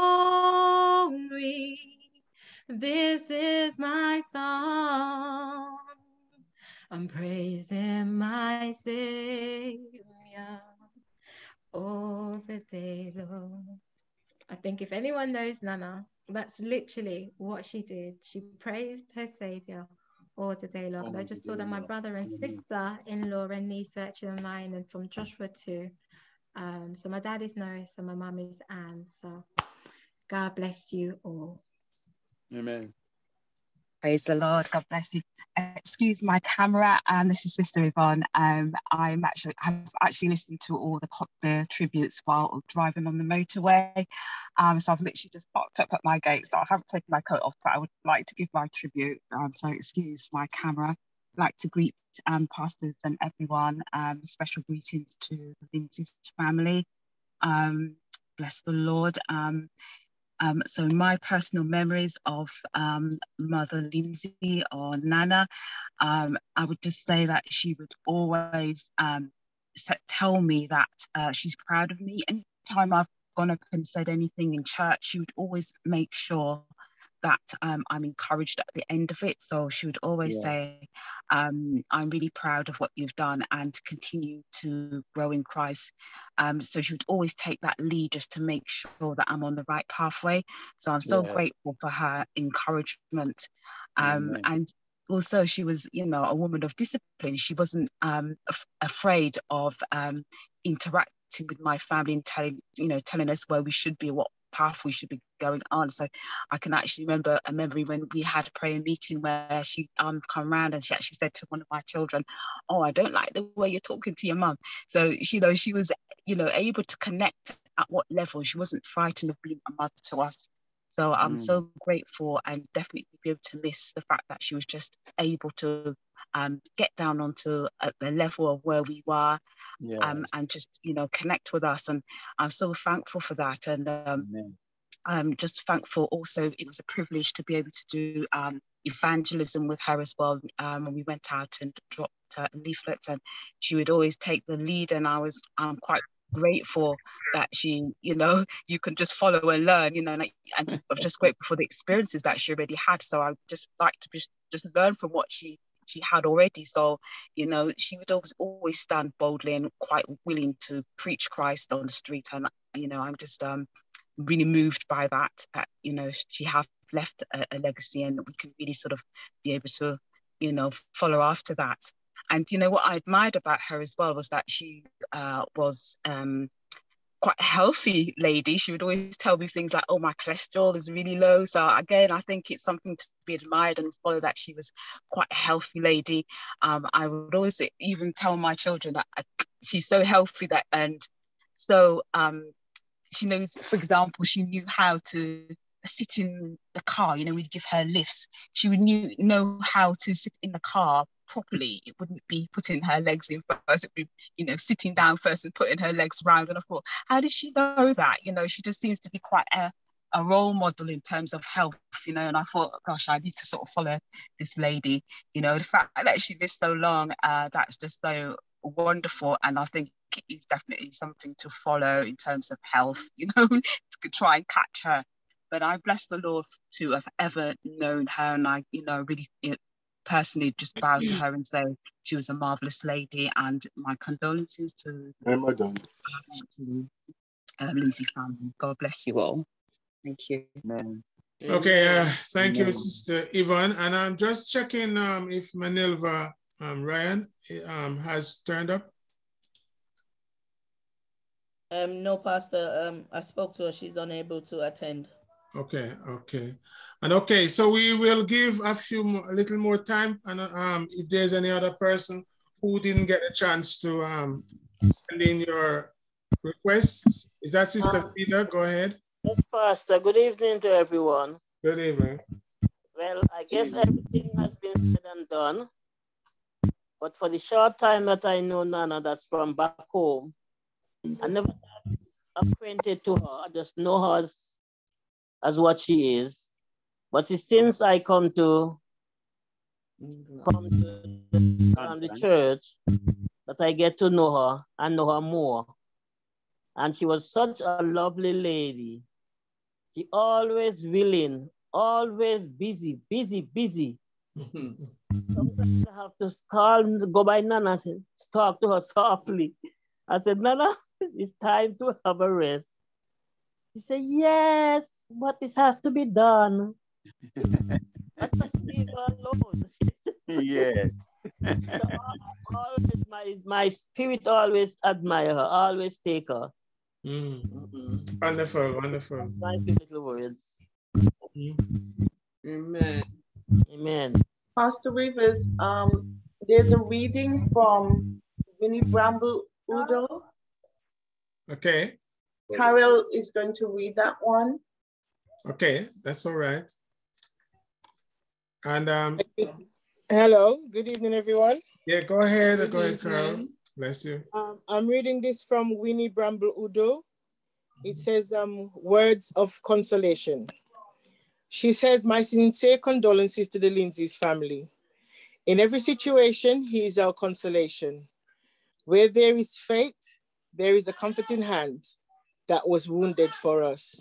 story, this is my song, I'm praising my Savior all the day long. I think if anyone knows Nana, that's literally what she did. She praised her Savior all the day long. And I just saw that my brother and sister-in-law and niece actually online, and from Joshua too. Um, so my dad is Norris and my mum is Anne. So God bless you all. Amen. Praise the Lord. God bless you. Uh, excuse my camera. And this is Sister Yvonne. Um, I'm actually I've actually listened to all the the tributes while driving on the motorway. Um, so I've literally just parked up at my gate. So I haven't taken my coat off, but I would like to give my tribute. Um, so excuse my camera. I'd like to greet um, pastors and everyone. Um, special greetings to the Lindsey family. Um, bless the Lord. Um, Um, so my personal memories of um, Mother Lindsey or Nana, um, I would just say that she would always um, tell me that uh, she's proud of me. Anytime I've gone up and said anything in church, she would always make sure that um, I'm encouraged at the end of it. So she would always Yeah. say, um, I'm really proud of what you've done and continue to grow in Christ. Um, so she would always take that lead just to make sure that I'm on the right pathway. So I'm so Yeah. grateful for her encouragement. Um, and also she was, you know, a woman of discipline. She wasn't um, af afraid of um, interacting with my family and telling, you know, telling us where we should be, what path we should be going on. So I can actually remember a memory when we had a prayer meeting where she um come around and she actually said to one of my children, oh, I don't like the way you're talking to your mum. So you know, she was, you know, able to connect at what level. She wasn't frightened of being a mother to us. So I'm Mm. so grateful, and definitely be able to miss the fact that she was just able to um get down onto uh, the level of where we were. Yeah. Um, and just, you know, connect with us. And I'm so thankful for that. And um, I'm just thankful also, it was a privilege to be able to do um, evangelism with her as well. Um, when we went out and dropped uh, leaflets, and she would always take the lead. And I was I'm quite grateful that she, you know, you can just follow and learn, you know, and, I, and I'm just grateful for the experiences that she already had. So I just like to just, just learn from what she she had already. So, you know, she would always always stand boldly and quite willing to preach Christ on the street. And, you know, I'm just um really moved by that, that, you know, she have left a, a legacy, and we can really sort of be able to, you know, follow after that. And, you know, what I admired about her as well was that she uh, was um, quite a healthy lady. She would always tell me things like, oh, my cholesterol is really low. So again, I think it's something to be admired and follow, that she was quite a healthy lady. Um, I would always even tell my children that I, she's so healthy that, and so um, she knows, for example, she knew how to sit in the car, you know, we'd give her lifts. She would knew, know how to sit in the car properly. It wouldn't be putting her legs in first, it would be, you know, sitting down first and putting her legs round. And I thought, how did she know that? You know, she just seems to be quite a, a role model in terms of health, you know, and I thought, gosh, I need to sort of follow this lady. You know, the fact that she lived so long, uh, that's just so wonderful. And I think it's definitely something to follow in terms of health, you know, you could try and catch her. But I bless the Lord to have ever known her, and I, you know, really you know, personally just bow to her and say she was a marvelous lady. And my condolences to the uh, Lindsey family. God bless you all. Thank you. Amen. Okay, uh, thank Amen. you, Sister Yvonne. And I'm just checking um, if Manilva um, Ryan um, has turned up. Um, no, Pastor. Um, I spoke to her. She's unable to attend. Okay, okay. And okay, so we will give a few more, a little more time. And um, if there's any other person who didn't get a chance to um, send in your requests. Is that Sister um, Peter? Go ahead. Yes, Pastor. Good evening to everyone. Good evening. Well, I guess everything has been said and done. But for the short time that I know Nana, that's from back home, I never got acquainted to her. I just know her as, as what she is. But it's since I come to come to the, um, the church that I get to know her and know her more. And she was such a lovely lady. She always willing, always busy, busy, busy. Sometimes I have to call, go by Nana and say, talk to her softly. I said, Nana, it's time to have a rest. She said, yes, but this has to be done. I just leave her alone. Yeah. So always, my, my spirit always admire her, always take her. Mm. Mm-hmm. Wonderful, wonderful. Thank you, little words. Mm-hmm. Amen. Amen. Pastor Rivers, um, there's a reading from Winnie Bramble Udo. Okay. Carol is going to read that one. Okay, that's all right. And um, hello, good evening, everyone. Yeah, go ahead. Good go ahead, evening. Carol. Bless you. Um, I'm reading this from Winnie Bramble Udo. It says, um, words of consolation. She says, my sincere condolences to the Lindsay's family. In every situation, he is our consolation. Where there is faith, there is a comforting hand that was wounded for us.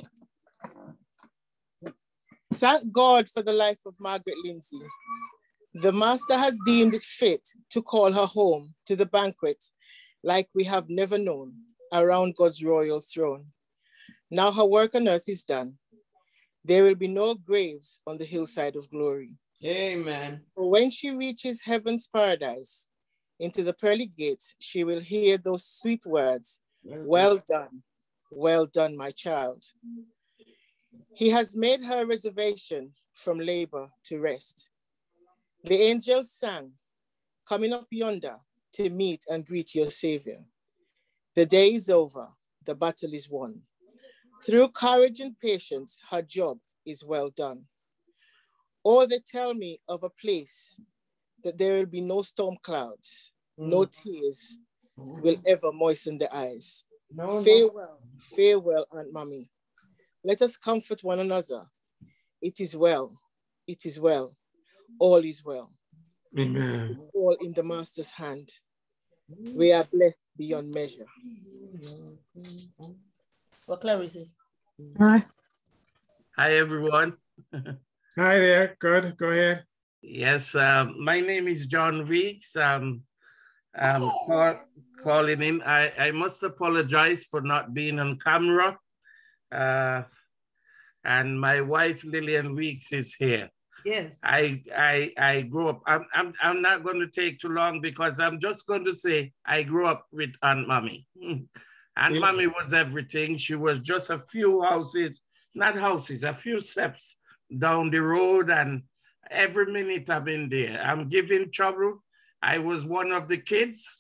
Thank God for the life of Margaret Lindsey. The Master has deemed it fit to call her home to the banquet like we have never known around God's royal throne. Now her work on earth is done. There will be no graves on the hillside of glory. Amen. For when she reaches heaven's paradise, into the pearly gates, she will hear those sweet words, well done, well done, my child. He has made her reservation from labor to rest. The angels sang, coming up yonder to meet and greet your Savior. The day is over, the battle is won. Through courage and patience, her job is well done. Or they tell me of a place that there will be no storm clouds, mm. no tears will ever moisten the eyes. No, farewell, no. farewell, Aunt Mommy. Let us comfort one another. It is well, it is well, all is well. Amen. All in the Master's hand. We are blessed beyond measure. What Clarity? Hi. Hi, everyone. Hi there. Good. Go ahead. Yes, uh, my name is John Weeks. Um, I'm call, calling in. I, I must apologize for not being on camera. Uh, and my wife, Lillian Weeks, is here. Yes. I I I grew up. I'm I'm I'm not going to take too long because I'm just going to say I grew up with Aunt Mommy. Aunt yes. Mommy was everything. She was just a few houses, not houses, a few steps down the road, and every minute I've been there. I'm giving trouble. I was one of the kids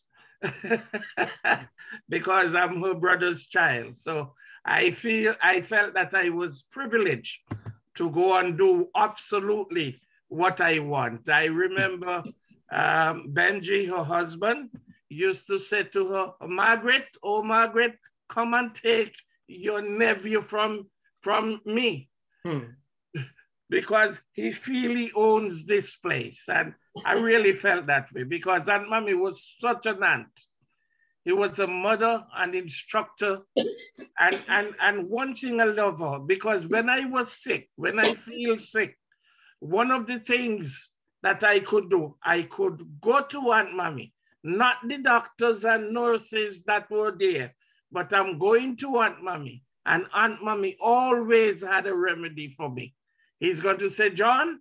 because I'm her brother's child. So I feel I felt that I was privileged to go and do absolutely what I want. I remember um, Benji, her husband, used to say to her, Margaret, oh Margaret, come and take your nephew from, from me. Hmm. Because he feel he owns this place. And I really felt that way because Aunt Mommy was such an aunt. He was a mother and instructor. And, and, and one thing I love her, because when I was sick, when I feel sick, one of the things that I could do, I could go to Aunt Mommy, not the doctors and nurses that were there, but I'm going to Aunt Mommy, and Aunt Mommy always had a remedy for me. He's going to say, John,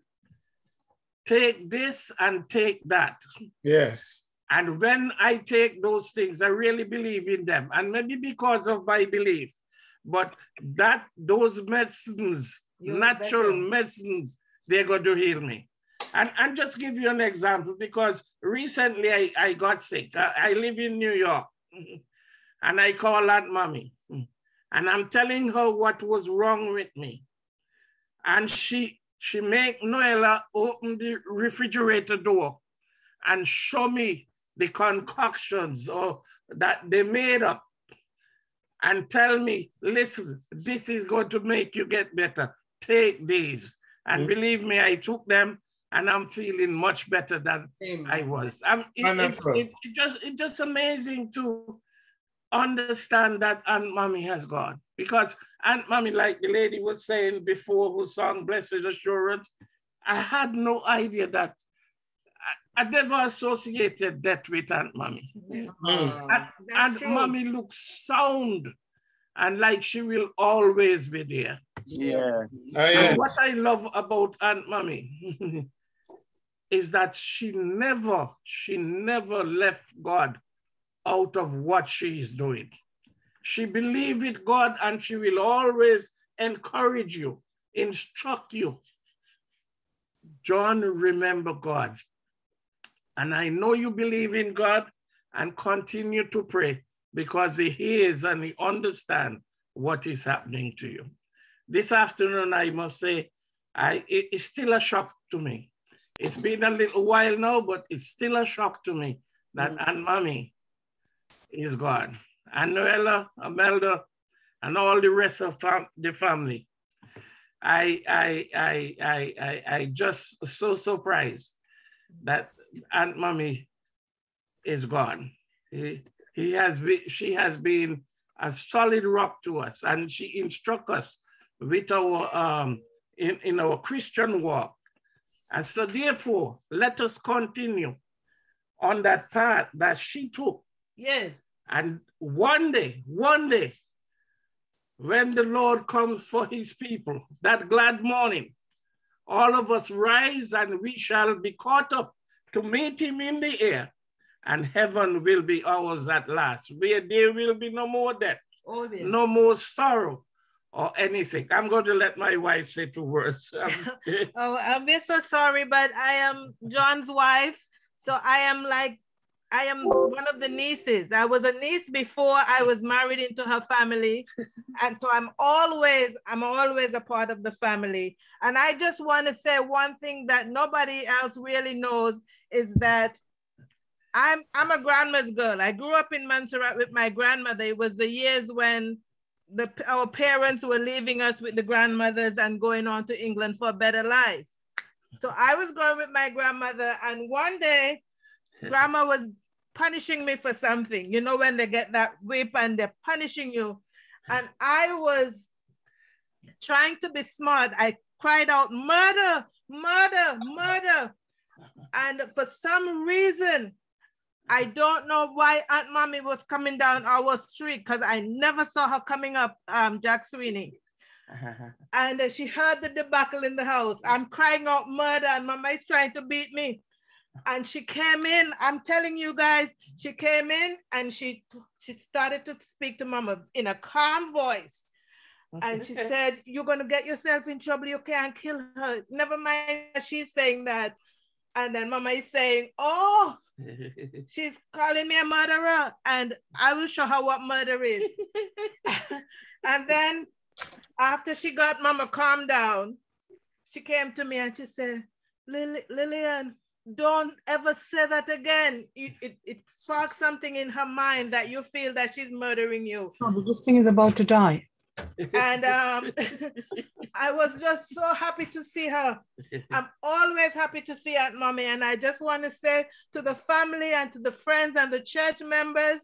take this and take that. Yes. And when I take those things, I really believe in them. And maybe because of my belief, but that those medicines, You're natural better. medicines, they're going to heal me. And, and just give you an example, because recently I, I got sick. I, I live in New York, and I call Aunt Mommy, and I'm telling her what was wrong with me. And she, she make Noella open the refrigerator door and show me the concoctions or that they made up and tell me, listen, this is going to make you get better. Take these. And mm-hmm. believe me, I took them and I'm feeling much better than Amen. I was. I'm, it, it, it, it just, it's just amazing to understand that Aunt Mommy has gone. Because Aunt Mommy, like the lady was saying before who sang Blessed Assurance, I had no idea that I, I never associated that with Aunt Mommy. Mm. Aunt, Aunt Mommy looks sound and like she will always be there. Yeah. And what I love about Aunt Mommy is that she never, she never left God out of what she is doing. She believes in God and she will always encourage you, instruct you. John, remember God. And I know you believe in God and continue to pray because he hears and he understands what is happening to you. This afternoon, I must say, I, it, it's still a shock to me. It's been a little while now, but it's still a shock to me that mm. Aunt Mommy is gone. And Noella, Imelda, and all the rest of fam the family. I, I, I, I, I, I just so surprised that Aunt Mommy is gone. He, he has been, she has been a solid rock to us, and she instructs us with our um in, in our Christian walk. And so therefore, let us continue on that path that she took. Yes. And one day, one day, when the Lord comes for his people, that glad morning, all of us rise and we shall be caught up to meet him in the air, and heaven will be ours at last, where there will be no more death, oh, yes. no more sorrow or anything. I'm going to let my wife say two words. Oh, I'm so sorry, but I am John's wife. So I am like, I am one of the nieces. I was a niece before I was married into her family. And so I'm always, I'm always a part of the family. And I just want to say one thing that nobody else really knows is that I'm, I'm a grandma's girl. I grew up in Montserrat with my grandmother. It was the years when the, our parents were leaving us with the grandmothers and going on to England for a better life. So I was going with my grandmother, and one day, grandma was punishing me for something. You know, when they get that whip and they're punishing you. And I was trying to be smart. I cried out, murder, murder, murder. And for some reason, I don't know why Aunt Mommy was coming down our street, because I never saw her coming up um, Jack Sweeney. And uh, she heard the debacle in the house. I'm crying out murder, and Mama is trying to beat me. And she came in, I'm telling you guys, she came in and she, she started to speak to Mama in a calm voice. And she said, you're going to get yourself in trouble. You can't kill her. Never mind that she's saying that. And then Mama is saying, oh, she's calling me a murderer. And I will show her what murder is. And then after she got Mama calmed down, she came to me and she said, Lily, Lillian, don't ever say that again. It, it, it sparks something in her mind that you feel that she's murdering you. Oh, but this thing is about to die. And um, I was just so happy to see her. I'm always happy to see Aunt Mommy. And I just want to say to the family and to the friends and the church members,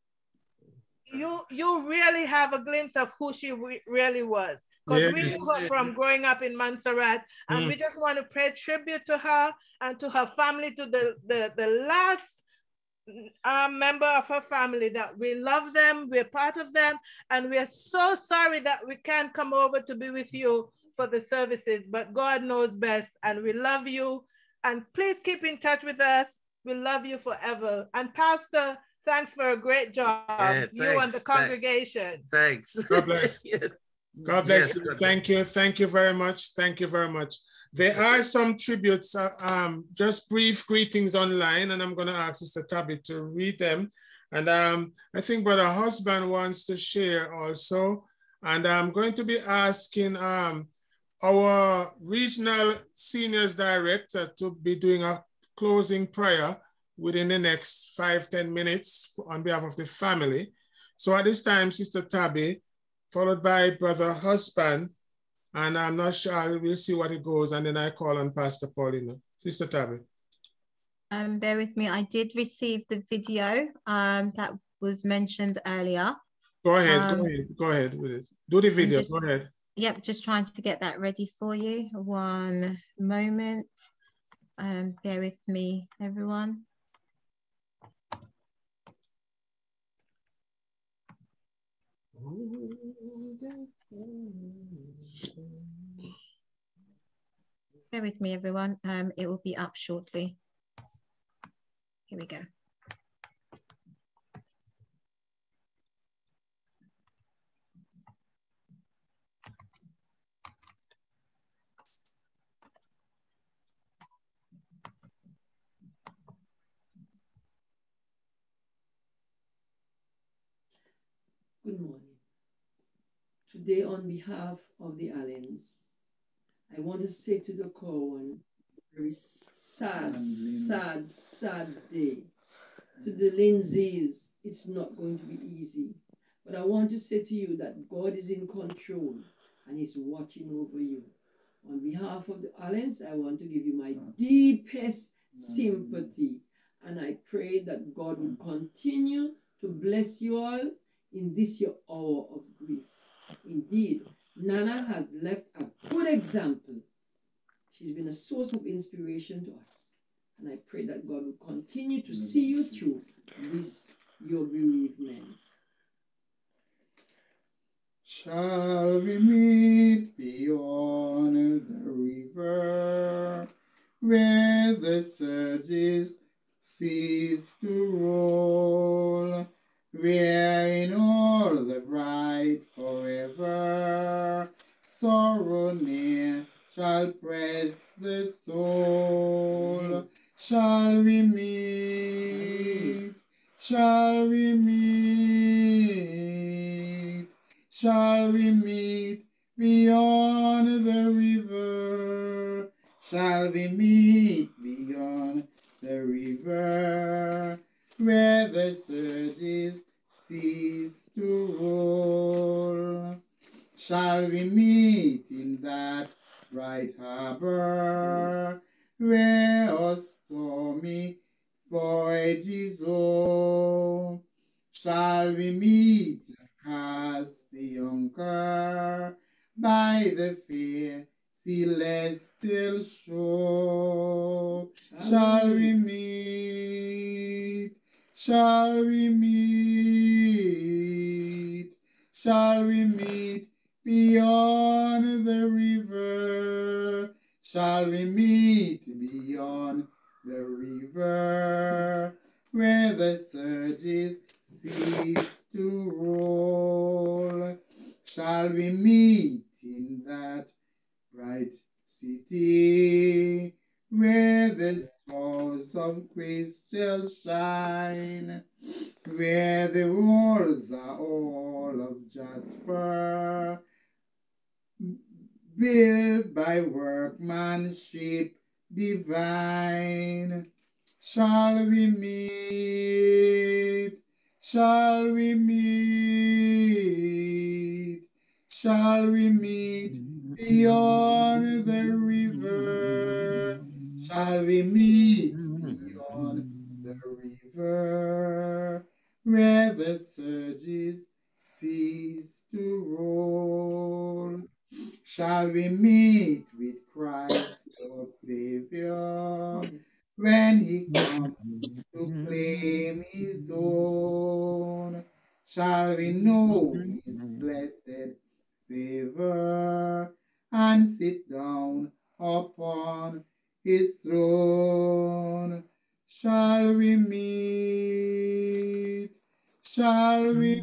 you, you really have a glimpse of who she re really was. Because yes. we knew her from growing up in Montserrat, and mm. we just want to pay tribute to her and to her family, to the, the, the last uh, member of her family, that we love them, we're part of them, and we're so sorry that we can't come over to be with you for the services, but God knows best, and we love you, and please keep in touch with us. We love you forever. And Pastor, thanks for a great job, yeah, you and the congregation. Thanks. thanks. God bless. Yes. God bless yes, you. Thank you. Thank you very much. Thank you very much. There are some tributes, uh, um, just brief greetings online, and I'm going to ask Sister Tabby to read them. And um, I think Brother Husband wants to share also. And I'm going to be asking um, our regional seniors director to be doing a closing prayer within the next five, ten minutes on behalf of the family. So at this time, Sister Tabby, followed by Brother Husband, and I'm not sure, we'll see what it goes, and then I call on Pastor Paulina. Sister Tabby. Um, bear with me, I did receive the video um, that was mentioned earlier. Go ahead, um, go ahead, go ahead with it. Do the video, just, go ahead. Yep, just trying to get that ready for you. One moment, um, bear with me, everyone. Bear with me, everyone. Um, it will be up shortly. Here we go. Good morning. Today, on behalf of the Allens, I want to say to the Corwan, very sad, sad, sad day. To the Lindseys, it's not going to be easy. But I want to say to you that God is in control and He's watching over you. On behalf of the Allens, I want to give you my deepest sympathy. And I pray that God will continue to bless you all in this your hour of grief. Indeed, Nana has left a good example. She's been a source of inspiration to us. And I pray that God will continue to see you through this your bereavement. Shall we meet beyond the river, where the surges cease to roll, where in all the bright forever sorrow near shall press the soul? Shall we meet? Shall we meet? Shall we meet beyond the river? Shall we meet beyond the river, where the surges cease to roll? Shall we meet in that bright harbor, where our stormy voyages o'er? Shall we meet and cast the anchor by the fair celestial shore? Shall we meet? Shall we meet? Shall we meet beyond the river? Shall we meet beyond the river, where the surges cease to roll? Shall we meet in that bright city, where the stars of grace shall shine, where the walls are all of jasper, built by workmanship divine? Shall we meet? Shall we meet? Shall we meet beyond the river? Shall we meet beyond the river, where the surges cease to roll? Shall we meet with Christ our Savior, when He comes to claim His own? Shall we know His blessed favor and sit down upon His throne? Shall we meet? Shall we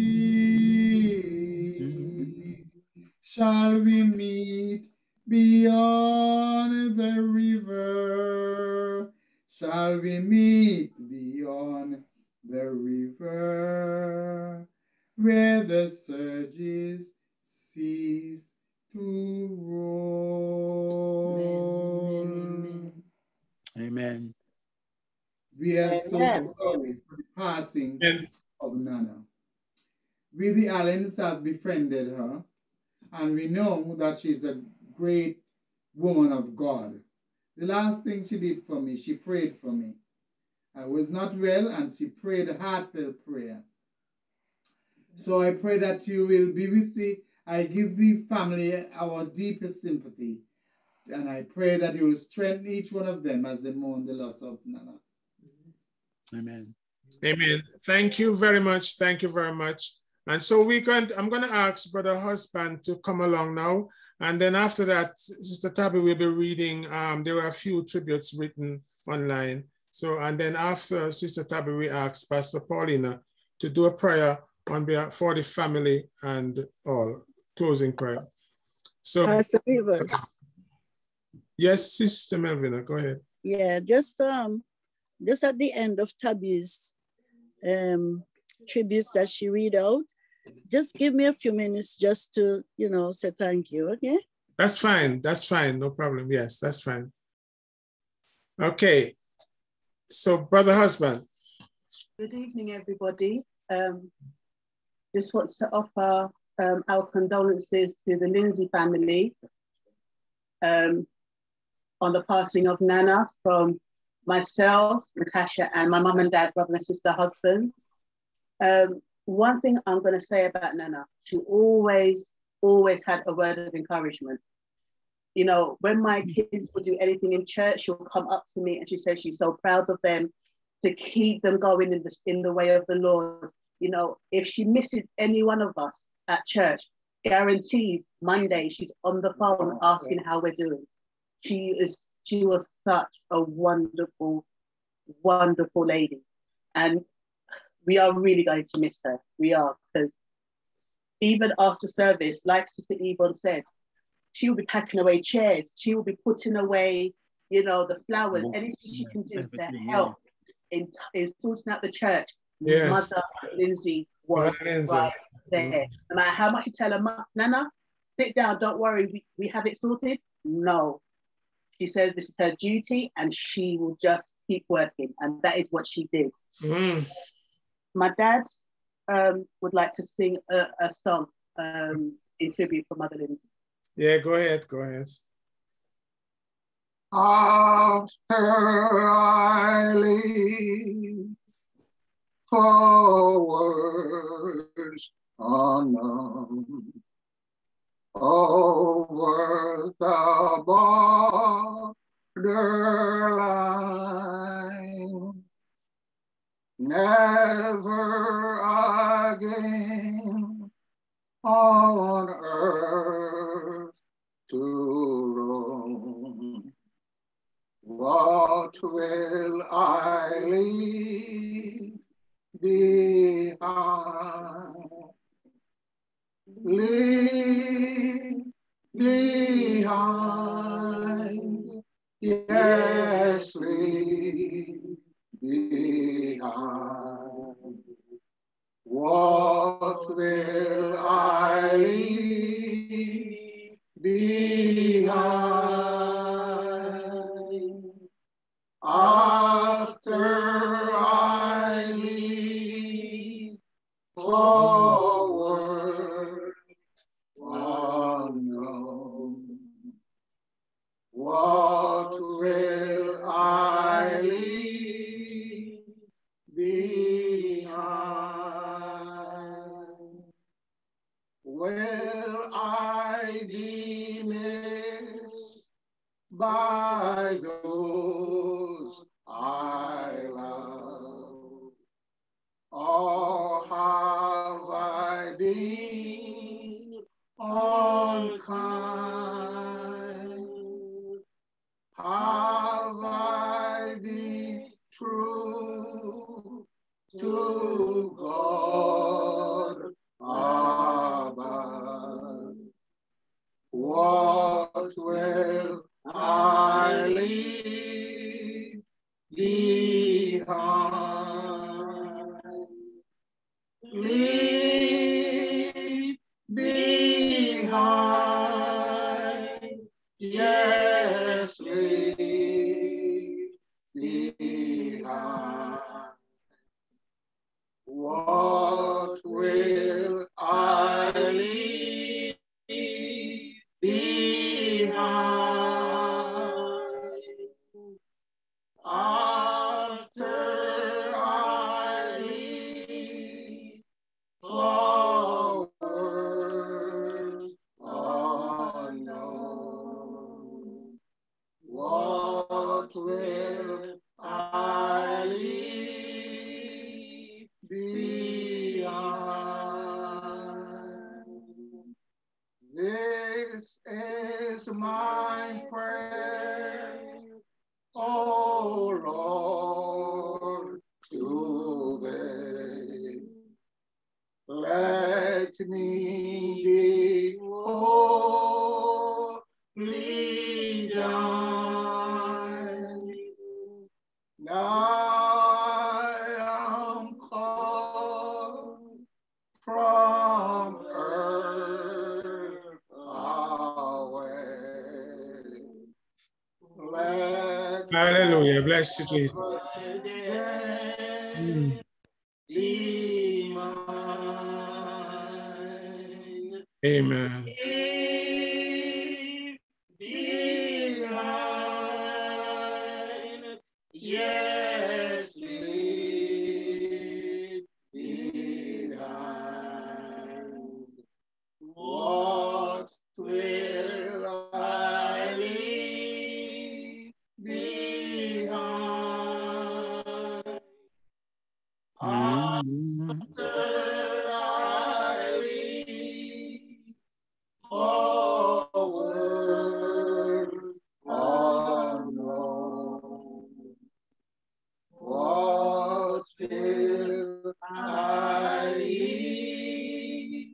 meet? Shall we meet beyond the river? Shall we meet beyond the river, where the surges cease to roll? Amen. Amen. We are so Amen. sorry for the passing of Nana. We, the Allens, have befriended her, and we know that she's a great woman of God. The last thing she did for me, she prayed for me. I was not well, and she prayed a heartfelt prayer. So I pray that you will be with the, I give the family our deepest sympathy, and I pray that you will strengthen each one of them as they mourn the loss of Nana. Amen. Amen. Thank you very much. Thank you very much. And so we can, I'm going to ask Brother Husband to come along now. And then after that, Sister Tabby will be reading. Um, there are a few tributes written online. So, and then after Sister Tabby, we ask Pastor Paulina to do a prayer on behalf for the family and all. Closing prayer. So, Pastor Rivers. Yes, Sister Melvina, go ahead. Yeah, just um, just at the end of Tabby's um, tributes that she read out, just give me a few minutes just to, you know, say thank you, okay? That's fine. That's fine. No problem. Yes, that's fine. Okay. So, Brother Husband. Good evening, everybody. Um, just want to offer um, our condolences to the Lindsey family um, on the passing of Nana, from myself, Natasha, and my mum and dad, brother and sister, husbands. Um, one thing I'm going to say about Nana, she always, always had a word of encouragement. You know, when my kids would do anything in church, she'll come up to me and she says she's so proud of them to keep them going in the, in the way of the Lord. You know, if she misses any one of us at church, guaranteed Monday she's on the phone asking how we're doing. She is, she was such a wonderful, wonderful lady. And we are really going to miss her. We are, because even after service, like Sister Yvonne said, she will be packing away chairs. She will be putting away, you know, the flowers, anything she can do to help in, in sorting out the church. Yes. Mother Lindsey was Lindsey. right there. No matter how much you tell her, Nana, sit down, don't worry, we, we have it sorted. No. She says this is her duty and she will just keep working. And that is what she did. Mm. My dad um, would like to sing a, a song um, in tribute for Mother Lindsey. Yeah, go ahead, go ahead. After I leave, forwards unknown, over the borderline, never again on earth to roam. What will I leave behind? Leave behind, yes, leave behind. What will I leave behind? After I leave, forward unknown, what will I leave behind? Will I be missed by those I love? Or have I been unkind? Have I been true to God above? What will I leave behind? Leave behind, yes, leave behind. What will I leave behind? After I leave, flowers unknown, what will I leave behind? This is my prayer, oh Lord, today. Let me be wholly thine. I am called from earth away. Let Hallelujah. Bless you, Jesus. mm. mine. Amen. Leave behind, yes, leave behind. What will I leave behind? After I leave forward unknown, what will I leave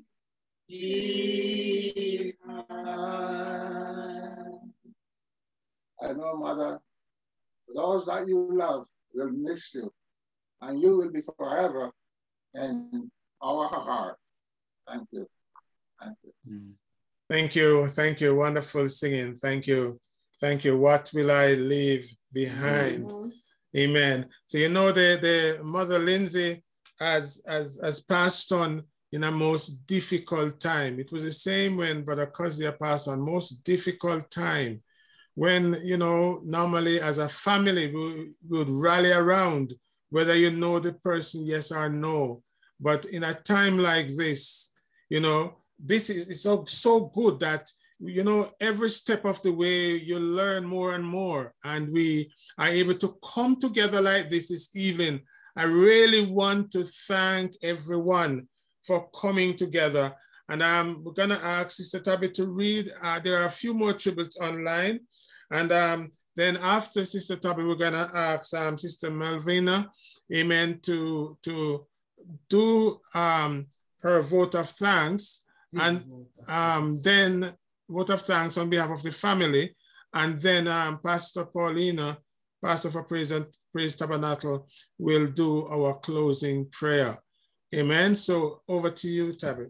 behind? I know, Mother, those that you love will miss you, and you will be forever in our heart. Thank you. Thank you. Thank you. Thank you. Wonderful singing. Thank you. Thank you. What will I leave behind? Mm-hmm. Amen. So, you know, the, the Mother Lindsey has, has, has passed on in a most difficult time. It was the same when Brother Kozia passed on, most difficult time. When, you know, normally as a family, we, we would rally around, whether you know the person, yes or no. But in a time like this, you know, this is it's so, so good that, you know, every step of the way you learn more and more, and we are able to come together like this this evening. I really want to thank everyone for coming together. And um, we're gonna ask Sister Tabby to read. Uh, there are a few more tributes online. And um, then after Sister Tabby, we're gonna ask um, Sister Malvina, amen, to, to do um, her vote of thanks. And um, then vote of thanks on behalf of the family. And then um, Pastor Paulina, Pastor for Praise and Praise Tabernacle, will do our closing prayer. Amen. So over to you, Tabby.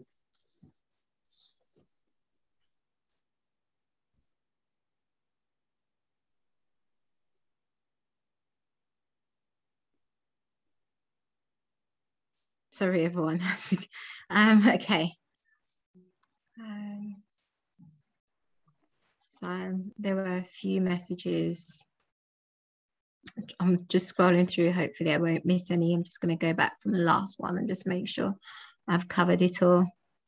Sorry, everyone. um, okay. Um, so um, there were a few messages. I'm just scrolling through. Hopefully I won't miss any. I'm just going to go back from the last one and just make sure I've covered it all.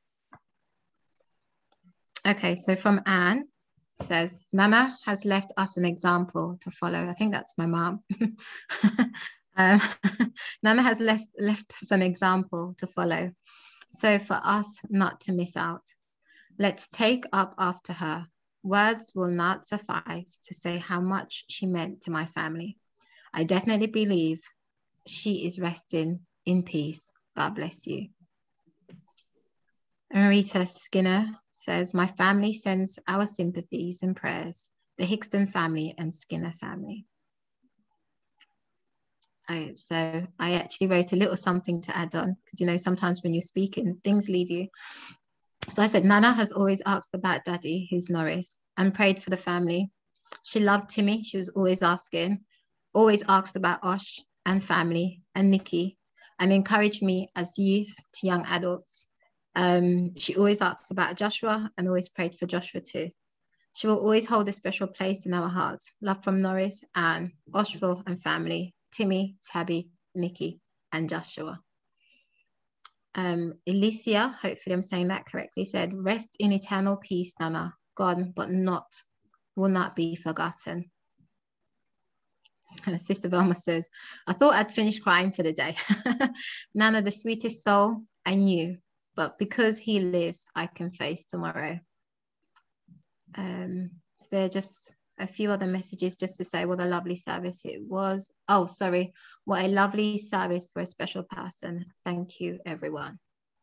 Okay, so from Anne, says, Nana has left us an example to follow. I think that's my mom. um, Nana has left, left us an example to follow. So for us not to miss out, let's take up after her. Words will not suffice to say how much she meant to my family. I definitely believe she is resting in peace. God bless you. Marita Skinner says, my family sends our sympathies and prayers, the Hickston family and Skinner family. I, so I actually wrote a little something to add on, because, you know, sometimes when you're speaking, things leave you. So I said, Nana has always asked about Daddy, who's Norris, and prayed for the family. She loved Timmy. She was always asking, always asked about Osh and family and Nikki, and encouraged me as youth to young adults. Um, she always asked about Joshua and always prayed for Joshua too. She will always hold a special place in our hearts. Love from Norris, Anne, Oshville and family, Timmy, Tabby, Nikki and Joshua. Um, Alicia, hopefully I'm saying that correctly, said, rest in eternal peace, Nana, gone but not, will not be forgotten. And Sister Velma says, I thought I'd finished crying for the day. Nana, the sweetest soul I knew, but because he lives, I can face tomorrow. Um, so there are just a few other messages just to say what a lovely service it was. Oh, sorry. What a lovely service for a special person. Thank you, everyone.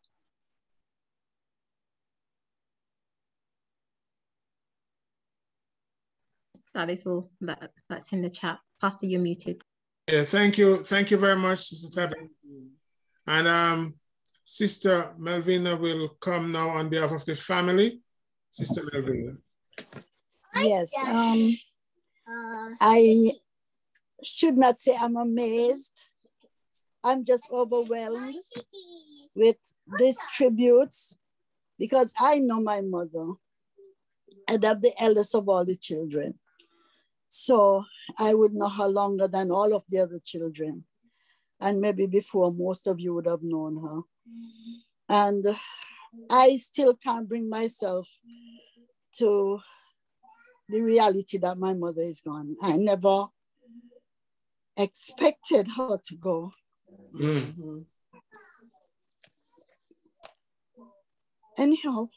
That is all that, that's in the chat. Pastor, you're muted. Yeah, thank you. Thank you very much, Sister Tabby. And um, Sister Melvina will come now on behalf of the family. Sister Melvina. Yes, um, I should not say I'm amazed. I'm just overwhelmed with the tributes because I know my mother and I'm the eldest of all the children. So I would know her longer than all of the other children. And maybe before most of you would have known her. And I still can't bring myself to the reality that my mother is gone. I never expected her to go. Mm. Anyhow,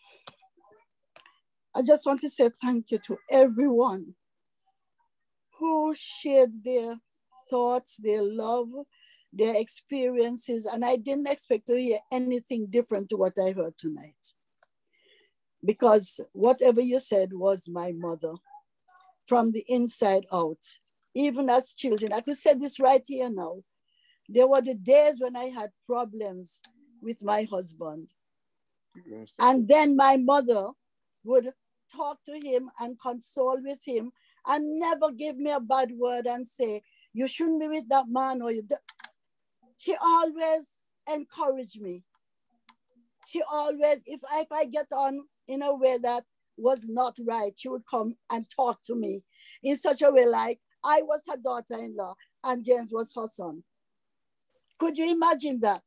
I just want to say thank you to everyone who shared their thoughts, their love, their experiences, and I didn't expect to hear anything different to what I heard tonight. Because whatever you said was my mother from the inside out. Even as children, I could say this right here now. There were the days when I had problems with my husband. And then my mother would talk to him and console with him and never give me a bad word and say, you shouldn't be with that man. Or you. She always encouraged me. She always, if I, if I get on in a way that was not right, she would come and talk to me in such a way like I was her daughter-in-law and James was her son. Could you imagine that?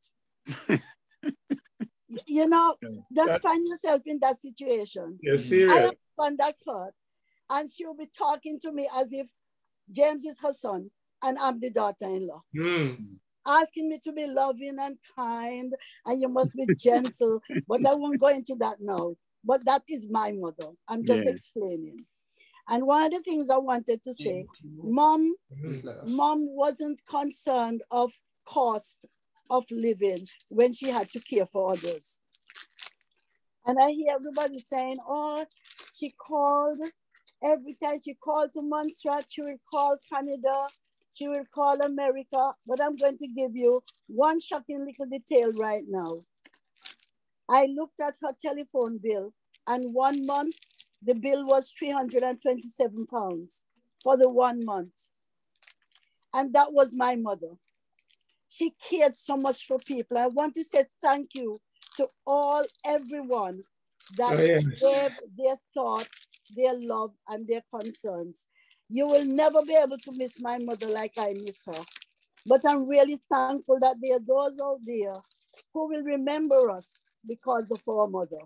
You know, just that, find yourself in that situation. You're serious. I have one that's hurt, and she'll be talking to me as if James is her son and I'm the daughter-in-law. Mm. Asking me to be loving and kind, and you must be gentle, but I won't go into that now. But that is my mother. I'm just yes. explaining. And one of the things I wanted to say, mom, mom wasn't concerned of cost of living when she had to care for others. And I hear everybody saying, oh, she called, every time she called to Montserrat, she would call Canada, she will call America, but I'm going to give you one shocking little detail right now. I looked at her telephone bill, and one month, the bill was three hundred twenty-seven pounds for the one month. And that was my mother. She cared so much for people. I want to say thank you to all, everyone that oh, yes. gave their thought, their love, and their concerns. You will never be able to miss my mother like I miss her. But I'm really thankful that there are those out there who will remember us because of our mother.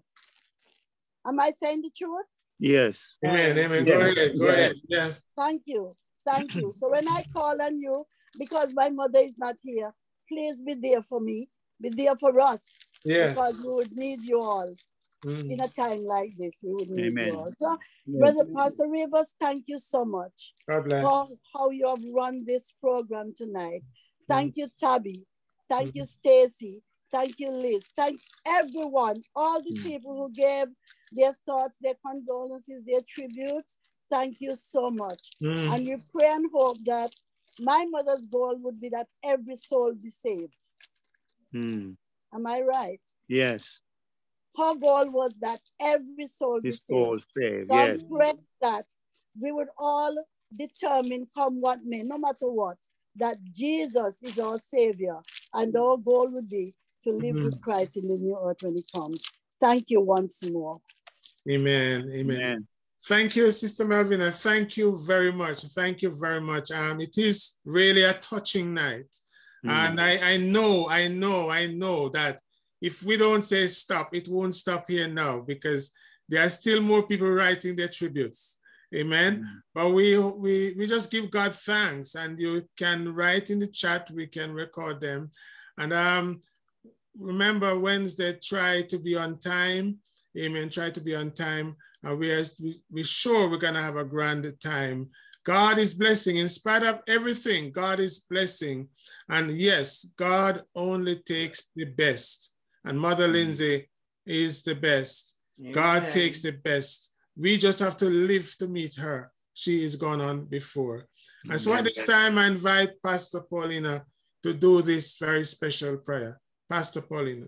Am I saying the truth? Yes. Amen, amen. Go yes. ahead, go yes. ahead. Yeah. Thank you, thank you. So when I call on you, because my mother is not here, please be there for me, be there for us. Yeah. Because we would need you all. Mm. In a time like this, we would need Amen. you all. So, Amen. Brother Pastor Rivers, thank you so much God bless. for how you have run this program tonight. Thank mm. you, Tabby. Thank mm. you, Stacy. Thank you, Liz. Thank everyone, all the mm. people who gave their thoughts, their condolences, their tributes. Thank you so much. Mm. And we pray and hope that my mother's goal would be that every soul be saved. Mm. Am I right? Yes. Her goal was that every soul be His soul saved. saved. So Yes. I pray that we would all determine, come what may, no matter what, that Jesus is our Savior, and our goal would be to live mm-hmm. with Christ in the new earth when He comes. Thank you once more. Amen. Amen. Amen. Thank you, Sister Melvina. Thank you very much. Thank you very much. Um, it is really a touching night. Mm. And I, I know, I know, I know that if we don't say stop, it won't stop here now, because there are still more people writing their tributes. Amen. Mm. But we, we, we just give God thanks, and you can write in the chat, we can record them. And um, remember, Wednesday, try to be on time. Amen. Try to be on time. And we are we, we're sure we're going to have a grand time. God is blessing in spite of everything. God is blessing. And yes, God only takes the best. And Mother mm-hmm. Lindsey is the best. Amen. God takes the best. We just have to live to meet her. She is gone on before. And Amen. So at this time, I invite Pastor Paulina to do this very special prayer. Pastor Paulina.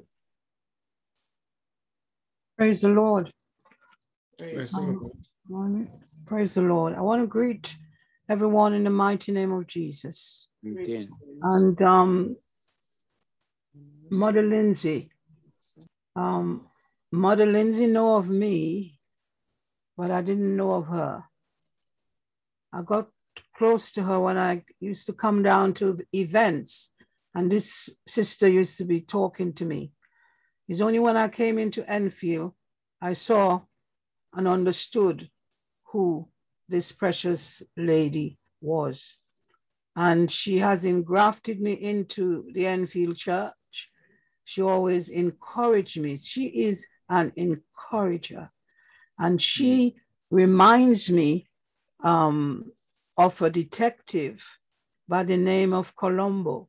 Praise the Lord. Praise the Lord. Praise the Lord. I want to greet everyone in the mighty name of Jesus. Okay. And um, Mother Lindsey, Um, Mother Lindsay know of me, but I didn't know of her. I got close to her when I used to come down to events, and this sister used to be talking to me. It's only when I came into Enfield, I saw and understood who this precious lady was. And she has engrafted me into the Enfield Church. She always encouraged me. She is an encourager. And she reminds me um, of a detective by the name of Colombo.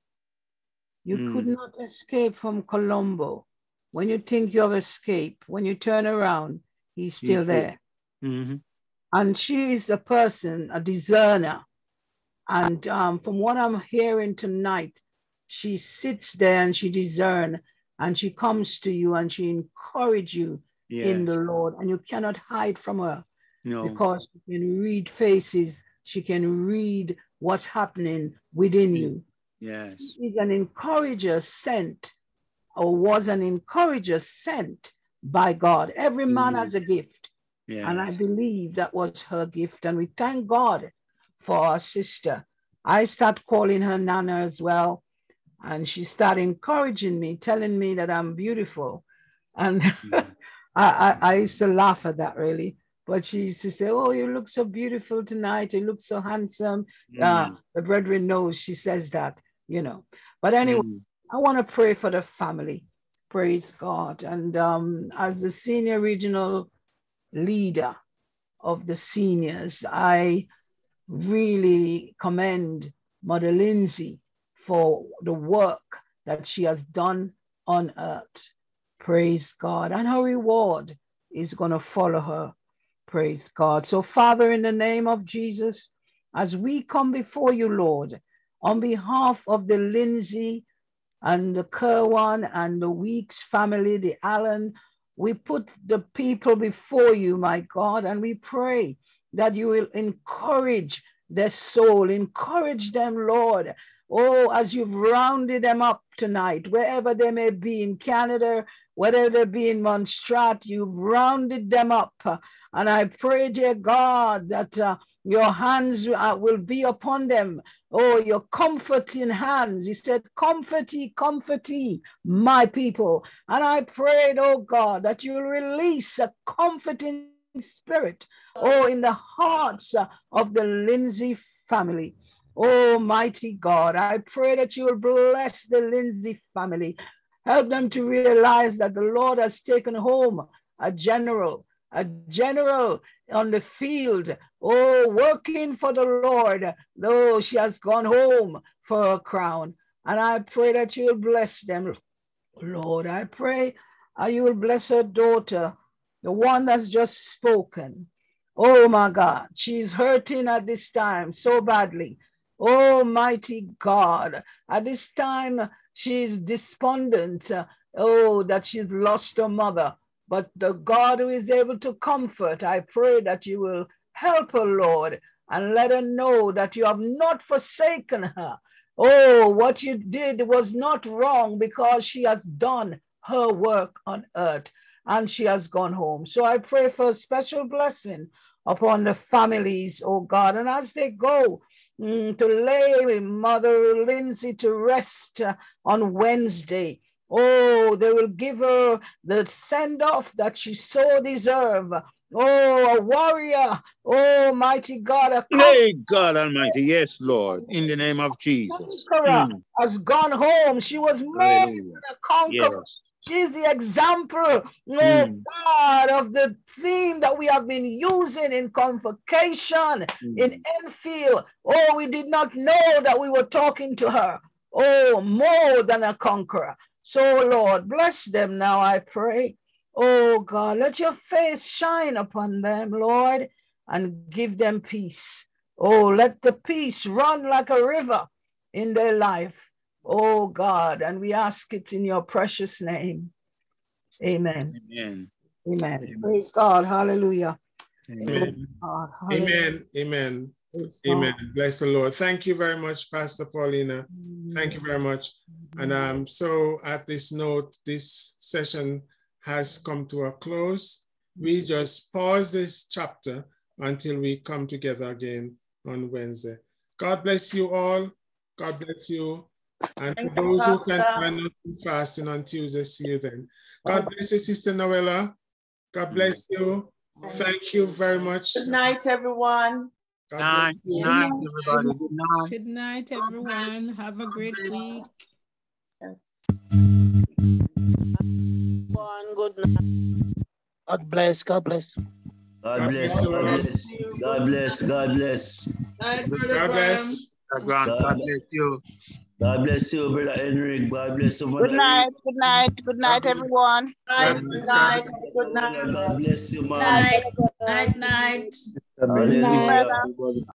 You mm. could not escape from Colombo. When you think you have escaped, when you turn around, he's still mm-hmm. there. Mm-hmm. And she is a person, a discerner. And um, from what I'm hearing tonight, she sits there and she discerns, and she comes to you and she encourages you yes. in the Lord. And you cannot hide from her no. because she can read faces. She can read what's happening within you. Yes. She's an encourager sent, or was an encourager sent by God. Every man mm. has a gift. Yes. And I believe that was her gift. And we thank God for our sister. I start calling her Nana as well. And she started encouraging me, telling me that I'm beautiful. And mm. I, I, I used to laugh at that, really. But she used to say, oh, you look so beautiful tonight. You look so handsome. Mm. Uh, the brethren knows she says that, you know. But anyway, mm. I want to pray for the family. Praise God. And um, as the senior regional leader of the seniors, I really commend Mother Lindsey for the work that she has done on earth. Praise God. And her reward is going to follow her. Praise God. So, Father, in the name of Jesus, as we come before you, Lord, on behalf of the Lindsey and the Kerwan and the Weeks family, the Allen, we put the people before you, my God, and we pray that you will encourage their soul, encourage them, Lord. Oh, as you've rounded them up tonight, wherever they may be in Canada, whether they be in Montserrat, you've rounded them up. And I pray, dear God, that uh, your hands uh, will be upon them. Oh, your comforting hands. You said, comfort ye, comfort ye, my people. And I prayed, oh God, that you will release a comforting spirit, oh, in the hearts uh, of the Lindsey family. Oh, mighty God, I pray that you will bless the Lindsey family. Help them to realize that the Lord has taken home a general, a general on the field, oh, working for the Lord, though she has gone home for a crown. And I pray that you will bless them, Lord. I pray uh, you will bless her daughter, the one that's just spoken. Oh, my God, she's hurting at this time so badly. Oh, mighty God, at this time, she's despondent. Uh, oh, that she's lost her mother. But the God who is able to comfort, I pray that you will help her, Lord, and let her know that you have not forsaken her. Oh, what you did was not wrong, because she has done her work on earth and she has gone home. So I pray for a special blessing upon the families, oh God, and as they go mm, to lay Mother Lindsey to rest uh, on Wednesday, oh, they will give her the send-off that she so deserves. Oh, a warrior. Oh, mighty God. A Hey, God Almighty. Yes, Lord. In the name of Jesus. Conqueror mm. has gone home. She was more than a conqueror. Yes. She's the example, oh mm. God, of the theme that we have been using in convocation, mm. in Enfield. Oh, we did not know that we were talking to her. Oh, more than a conqueror. So, Lord, bless them now, I pray. Oh, God, let your face shine upon them, Lord, and give them peace. Oh, let the peace run like a river in their life. Oh, God, and we ask it in your precious name. Amen. Amen. Amen. Amen. Praise God. Hallelujah. Amen. God. Hallelujah. Amen. Amen. Amen. Bless the Lord. Thank you very much, Pastor Paulina. Thank you very much. And um, so at this note, this session has come to a close. We just pause this chapter until we come together again on Wednesday. God bless you all. God bless you. And for those who can find out fasting on Tuesday, see you then. God bless you, Sister Noella. God bless you. Thank you very much. Good night, everyone. Good night, good night, everybody. Good night. Good night, everyone. Have a great week. Yes. One good night. God bless. God bless. God bless. God bless. God bless. God bless. God bless. God bless you. God bless you, Brother Henry. God bless you, Mother. Good night, good night, good night, everyone. God bless. Good night. God bless you, Mom. Night, night, night. Hallelujah.